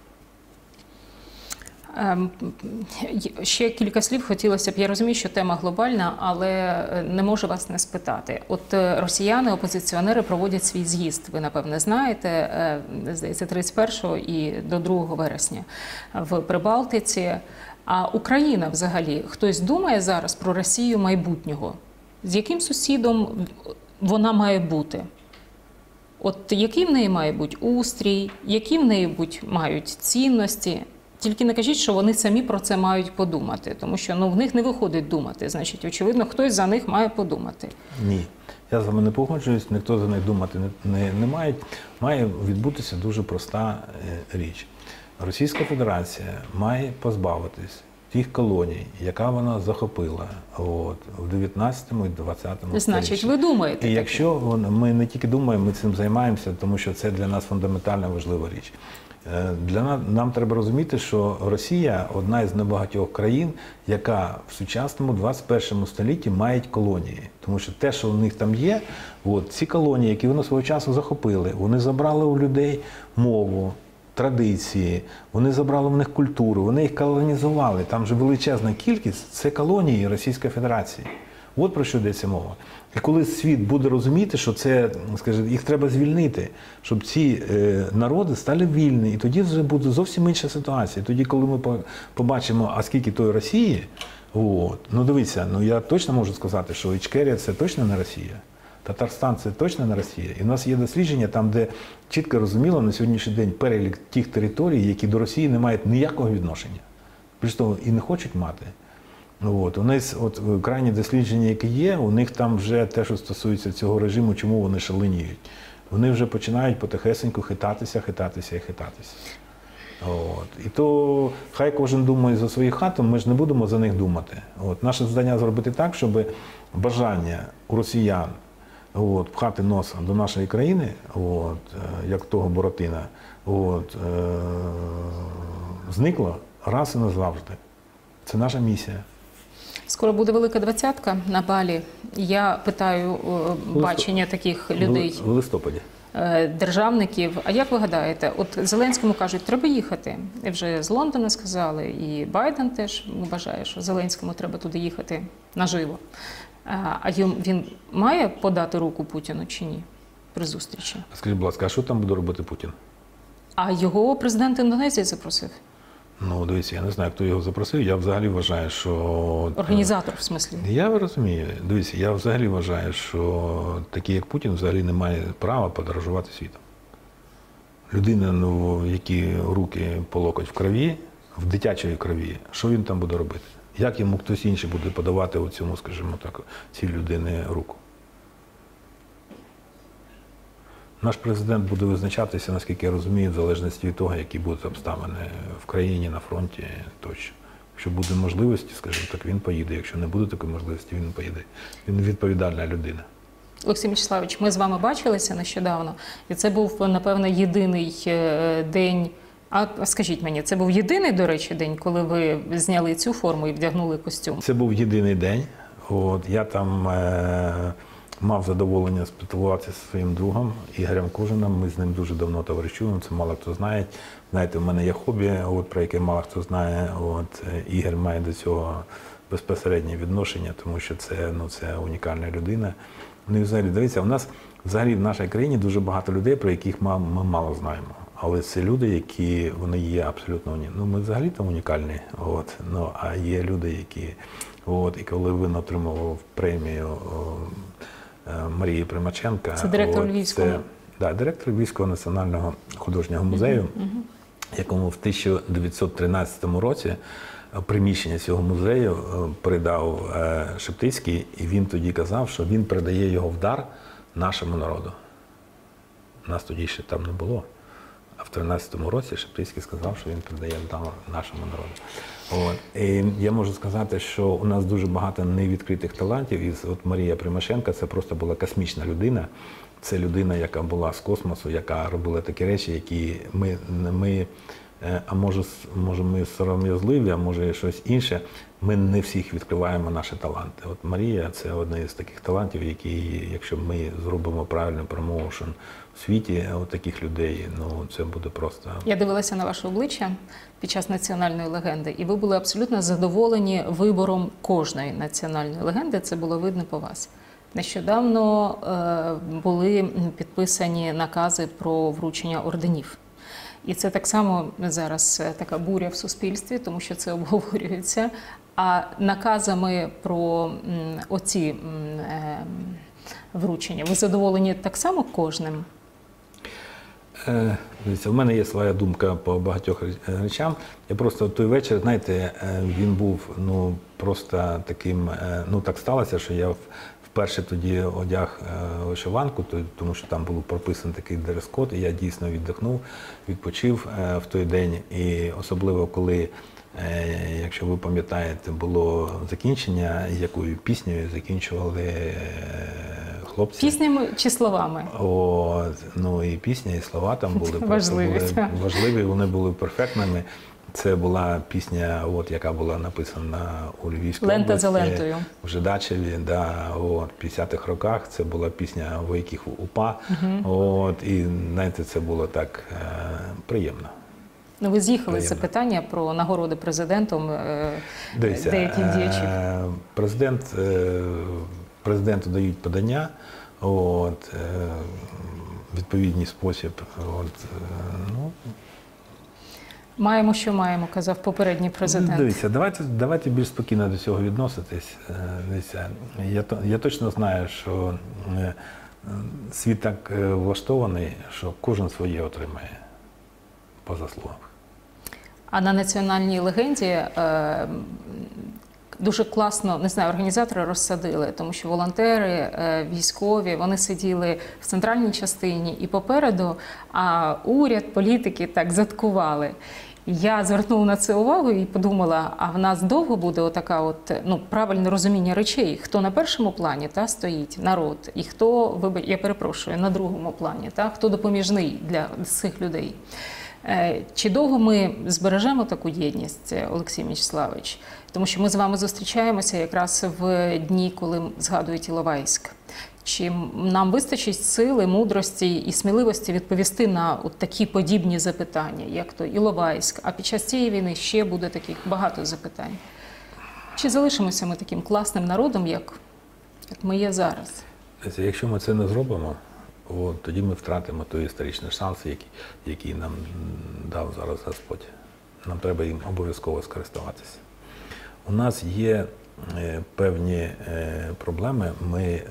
Speaker 2: Ще кілька слів хотілося б. Я розумію, що тема глобальна, але не можу вас не спитати. Росіяни, опозиціонери проводять свій з'їзд, ви, напевне, знаєте, здається, 31 і до 2 вересня в Прибалтиці. А Україна взагалі, хтось думає зараз про Росію майбутнього? З яким сусідом вона має бути? От який в неї має бути устрій, які в неї мають цінності? Тільки не кажіть, що вони самі про це мають подумати, тому що в них не виходить думати. Значить, очевидно, хтось за них має подумати.
Speaker 1: Ні. Я з вами не погоджуюсь, ніхто за них думати не має. Має відбутися дуже проста річ. Російська Федерація має позбавитись тих колоній, яка вона захопила в 19 і 20 столітті.
Speaker 2: Значить, ви думаєте?
Speaker 1: І якщо ми не тільки думаємо, ми цим займаємося, тому що це для нас фундаментально важлива річ. Нам треба розуміти, що Росія – одна із небагатьох країн, яка в сучасному 21 столітті має колонії. Тому що те, що у них там є, ці колонії, які вони свого часу захопили, вони забрали у людей мову, традиції, вони забрали в них культуру, вони їх колонізували. Там же величезна кількість – це колонії Російської Федерації. От про що йдеться мова. І коли світ буде розуміти, що це, скажімо, їх треба звільнити, щоб ці народи стали вільні, і тоді вже буде зовсім інша ситуація. Тоді, коли ми побачимо, а скільки тої Росії, дивіться, я точно можу сказати, що Ічкерія – це точно не Росія. Татарстан – це точно не Росія. І в нас є дослідження там, де чітко розуміло на сьогоднішній день перелік тих територій, які до Росії не мають ніякого відношення. Більш того, і не хочуть мати. У нас крайні дослідження, які є, у них там вже те, що стосується цього режиму, чому вони шаленіють. Вони вже починають потихесеньку хитатися. І то хай кожен думає за свою хату, ми ж не будемо за них думати. Наше завдання зробити так, щоб бажання у росіян пхати носа до нашої країни, як того Боротина, зникло раз і назавжди. Це наша місія.
Speaker 2: Скоро буде Велика Двадцятка на Балі. Я питаю бачення таких людей.
Speaker 1: В листопаді.
Speaker 2: Державників. А як ви гадаєте, от Зеленському кажуть, треба їхати. І вже з Лондона сказали, і Байден теж вважає, що Зеленському треба туди їхати наживо. А він має подати руку Путіну чи ні при зустрічі?
Speaker 1: Скажіть, будь ласка, а що там буде робити Путін?
Speaker 2: А його президент Індонезії запросив.
Speaker 1: Дивіться, я не знаю, хто його запросив. Я взагалі вважаю, що...
Speaker 2: Організатор, в смислі. Я
Speaker 1: розумію. Дивіться, я взагалі вважаю, що такий, як Путін, взагалі не має права подорожувати світом. Людина, які руки по локоть в крові, в дитячої крові, що він там буде робити? Як йому хтось інший буде подавати цьому, скажімо так, цій людині руку? Наш президент буде визначатися, наскільки я розумію, в залежності від того, які будуть обставини в країні, на фронті тощо. Якщо буде можливості, скажімо так, він поїде. Якщо не буде такої можливості, він не поїде. Він відповідальна людина.
Speaker 2: Олексій Мячеславович, ми з вами бачилися нещодавно, і це був, напевно, єдиний день. А скажіть мені, це був єдиний, до речі, день, коли ви зняли цю форму і вдягнули костюм?
Speaker 1: Це був єдиний день. Я там мав задоволення спілкуватися зі своїм другом Ігорем Кужином. Ми з ним дуже давно товаришуємо, це мало хто знає. Знаєте, в мене є хобі, про яке мало хто знає. Ігор має до цього безпосереднє відношення, тому що це унікальна людина. І взагалі, дивіться, у нас взагалі в нашій країні дуже багато людей, про яких ми мало знаємо. Але це люди, які вони є абсолютно унікальні. Ми взагалі-то унікальні, а є люди, які... І коли він отримував премію Марії Примаченка.
Speaker 2: Це директор Львівського.
Speaker 1: Директор Львівського національного художнього музею, якому в 1913 році приміщення цього музею передав Шептицький, і він тоді казав, що він передає його в дар нашому народу. Нас тоді ще там не було. А в 13-му році Шептицький сказав, що він передає в дар нашому народу. І я можу сказати, що у нас дуже багато невідкритих талантів. І Марія Примаченка – це просто була космічна людина. Це людина, яка була з космосу, яка робила такі речі, які може ми сором'язливі, а може щось інше, ми не всіх відкриваємо наші таланти. Марія – це один із таких талантів, які, якщо ми зробимо правильний промоушен в світі таких людей, це буде просто...
Speaker 2: Я дивилася на ваше обличчя під час національної легенди, і ви були абсолютно задоволені вибором кожної національної легенди, це було видно по вас. Нещодавно були підписані накази про вручення орденів. І це так само зараз така буря в суспільстві, тому що це обговорюється. А наказами про оці вручення ви задоволені так само кожним?
Speaker 1: Дивіться, в мене є своя думка по багатьох речам. Я просто той вечір, знаєте, він був просто таким, так сталося, що я вперше тоді одяг вишиванку, тому що там був прописаний такий дрес-код, і я дійсно віддихнув, відпочив в той день. І особливо, коли, якщо ви пам'ятаєте, було закінчення, якою піснею закінчували хлопці.
Speaker 2: Піснями чи словами?
Speaker 1: І пісня, і слова там були
Speaker 2: важливі,
Speaker 1: вони були перфектними. Це була пісня, яка була написана у Львівській
Speaker 2: «Лента
Speaker 1: області,
Speaker 2: за лентою».
Speaker 1: В Жидачеві, в 50-х роках. Це була пісня вояків УПА. І, знаєте, це було так приємно.
Speaker 2: Ви з'їхали з запитання про нагороди президентом деяких діячів.
Speaker 1: Президенту дають подання, відповідний спосіб.
Speaker 2: Маємо, що маємо, казав попередній президент.
Speaker 1: Дивіться, давайте більш спокійно до цього відноситись. Дивіться, я точно знаю, що світ так влаштований, що кожен своє отримає по заслугах.
Speaker 2: А на національній легенді дуже класно, не знаю, організатори розсадили, тому що волонтери, військові, вони сиділи в центральній частині і попереду, а уряд, політики так заткували. Я звернула на це увагу і подумала, а в нас довго буде отака правильне розуміння речей, хто на першому плані стоїть, народ, і хто, я перепрошую, на другому плані, хто допоміжний для цих людей. Чи довго ми збережемо таку єдність, Олексій Мячеславович? Тому що ми з вами зустрічаємося якраз в дні, коли згадують Іловайськ. Чи нам вистачить сили, мудрості і сміливості відповісти на такі подібні запитання, як то Іловайськ, а під час цієї війни ще буде таких багато запитань? Чи залишимося ми таким класним народом, як ми є зараз?
Speaker 1: Якщо ми це не зробимо, тоді ми втратимо той історичний шанс, який нам дав зараз Господь. Нам треба їм обов'язково скористуватися. У нас є певні проблеми. Ми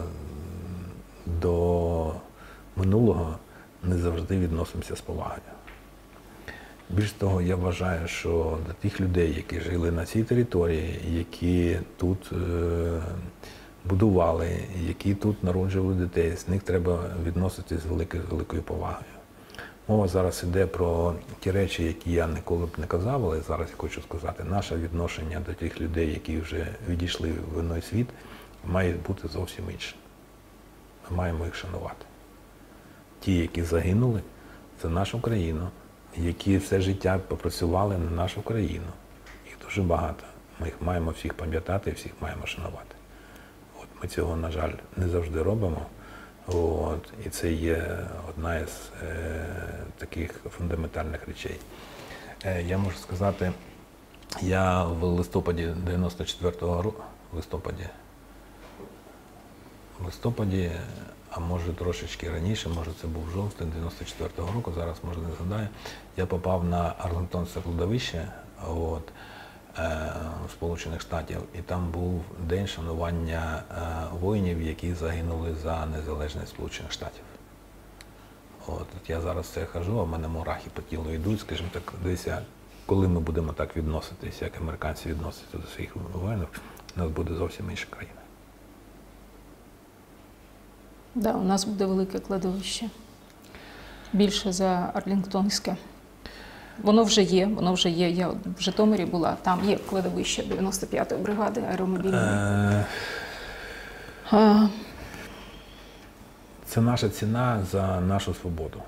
Speaker 1: до минулого не завжди відносимося з повагою. Більш того, я вважаю, що до тих людей, які жили на цій території, які тут будували, які тут народжували дітей, з них треба відноситись з великою повагою. Мова зараз йде про ті речі, які я ніколи б не казав, але зараз я хочу сказати, наше відношення до тих людей, які вже відійшли в іной світ, має бути зовсім інше. Ми маємо їх шанувати. Ті, які загинули за нашу країну, які все життя попрацювали на нашу країну, їх дуже багато. Ми їх маємо всіх пам'ятати і всіх маємо шанувати. Ми цього, на жаль, не завжди робимо. І це є одна із таких фундаментальних речей. Я можу сказати, я в листопаді 94-го року, а може трошечки раніше, може це був жовтень 94-го року, зараз може не згадаю, я попав на Арлингтонське кладовище Сполучених Штатів, і там був день шанування воїнів, які загинули за незалежність Сполучених Штатів. Я зараз це хожу, а в мене мурахи по тілу йдуть, скажімо так, дивіться, коли ми будемо так відноситися, як американці відносяться до своїх воїнів, у нас буде зовсім інша країна.
Speaker 2: Так, у нас буде велике кладовище. Більше за Арлингтонське. Воно вже є. Я в Житомирі була, там є кладовище 95-ї бригади аеромобільної.
Speaker 1: Це наша ціна за нашу свободу.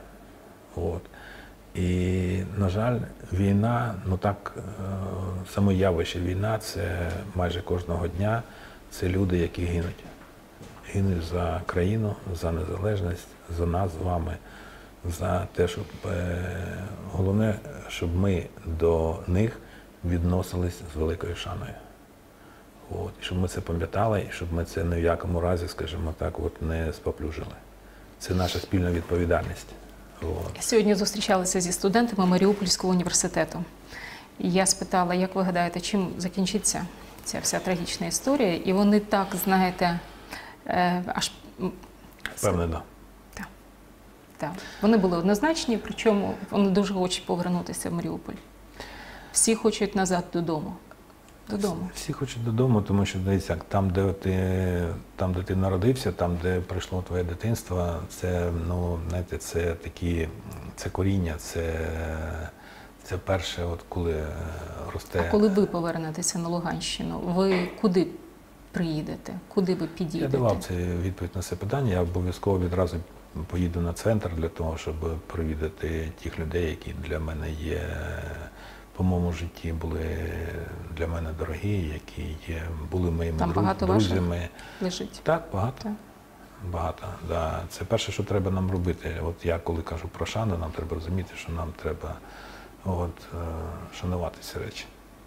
Speaker 1: І, на жаль, війна, саме явище війна, це майже кожного дня, це люди, які гинуть. Гинуть за країну, за незалежність, за нас з вами. За те, щоб головне, щоб ми до них відносились з великою шаною. І щоб ми це пам'ятали, і щоб ми це ні в якому разі, скажімо так, не споплюжили. Це наша спільна відповідальність. От.
Speaker 2: Я сьогодні зустрічалася зі студентами Маріупольського університету. І я спитала, як ви гадаєте, чим закінчиться ця вся трагічна історія? І вони так, знаєте, аж...
Speaker 1: Певне, да.
Speaker 2: Так. Вони були однозначні, причому вони дуже хочуть повернутися в Маріуполь. Всі хочуть назад додому. Додому.
Speaker 1: Всі хочуть додому, тому що, дивіться, там, де ти народився, там, де пройшло твоє дитинство, це, ну, знаєте, це такі, це коріння, це перше, от коли росте.
Speaker 2: А коли ви повернетеся на Луганщину, ви куди приїдете? Куди ви підійдете?
Speaker 1: Я давав це відповідь на це питання. Я обов'язково відразу поїду на центр для того, щоб провідати тих людей, які для мене є, по моєму житті були для мене дорогі, які були моїми
Speaker 2: Там багато
Speaker 1: друзями.
Speaker 2: ваших лежить?
Speaker 1: Так, багато.
Speaker 2: Так.
Speaker 1: Багато, да. Це перше, що треба нам робити. От я коли кажу про шану, нам треба розуміти, що нам треба шанувати ці речі.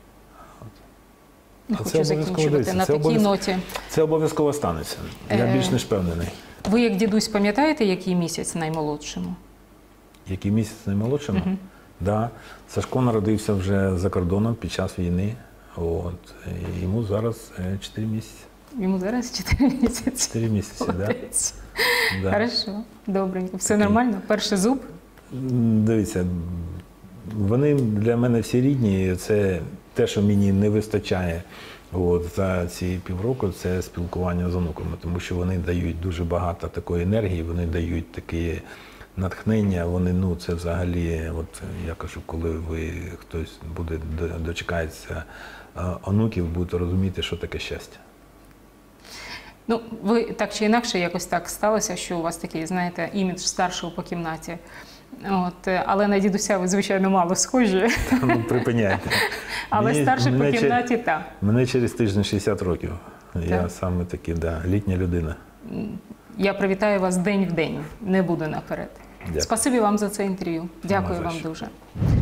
Speaker 2: Не
Speaker 1: А це
Speaker 2: хочу
Speaker 1: обов'язково
Speaker 2: закінчувати
Speaker 1: дивиться,
Speaker 2: на
Speaker 1: це
Speaker 2: такій ноті.
Speaker 1: Це обов'язково станеться. Я більш ніж впевнений.
Speaker 2: Ви, як дідусь, пам'ятаєте, який місяць наймолодшому?
Speaker 1: Який місяць наймолодшому?
Speaker 2: Мгм.
Speaker 1: Да. Сашко народився вже за кордоном під час війни. От. І йому зараз 4 місяці.
Speaker 2: Йому зараз 4 місяці.
Speaker 1: 4 місяці, так.
Speaker 2: Молодець.
Speaker 1: Да.
Speaker 2: Хорошо, добренько. Все
Speaker 1: Такий.
Speaker 2: нормально? Перший зуб?
Speaker 1: Дивіться, вони для мене всі рідні. Це те, що мені не вистачає за ці півроку, це спілкування з онуками, тому що вони дають дуже багато такої енергії, вони дають таке натхнення, вони, це взагалі, от я кажу, коли хтось буде дочекається онуків, будете розуміти, що таке щастя.
Speaker 2: Ну, ви так чи інакше якось так сталося, що у вас такий, знаєте, імідж старшого по кімнаті. От, але на дідуся ви, звичайно, мало схожі.
Speaker 1: Ну, припиняйте.
Speaker 2: Але старший по кімнаті, так.
Speaker 1: Мене через тиждень 60 років. Я саме таки, літня людина.
Speaker 2: Я привітаю вас день в день, не буду наперед.
Speaker 1: Дякую.
Speaker 2: Спасибі вам за це інтерв'ю. Дякую
Speaker 1: за
Speaker 2: вам
Speaker 1: що.
Speaker 2: дуже.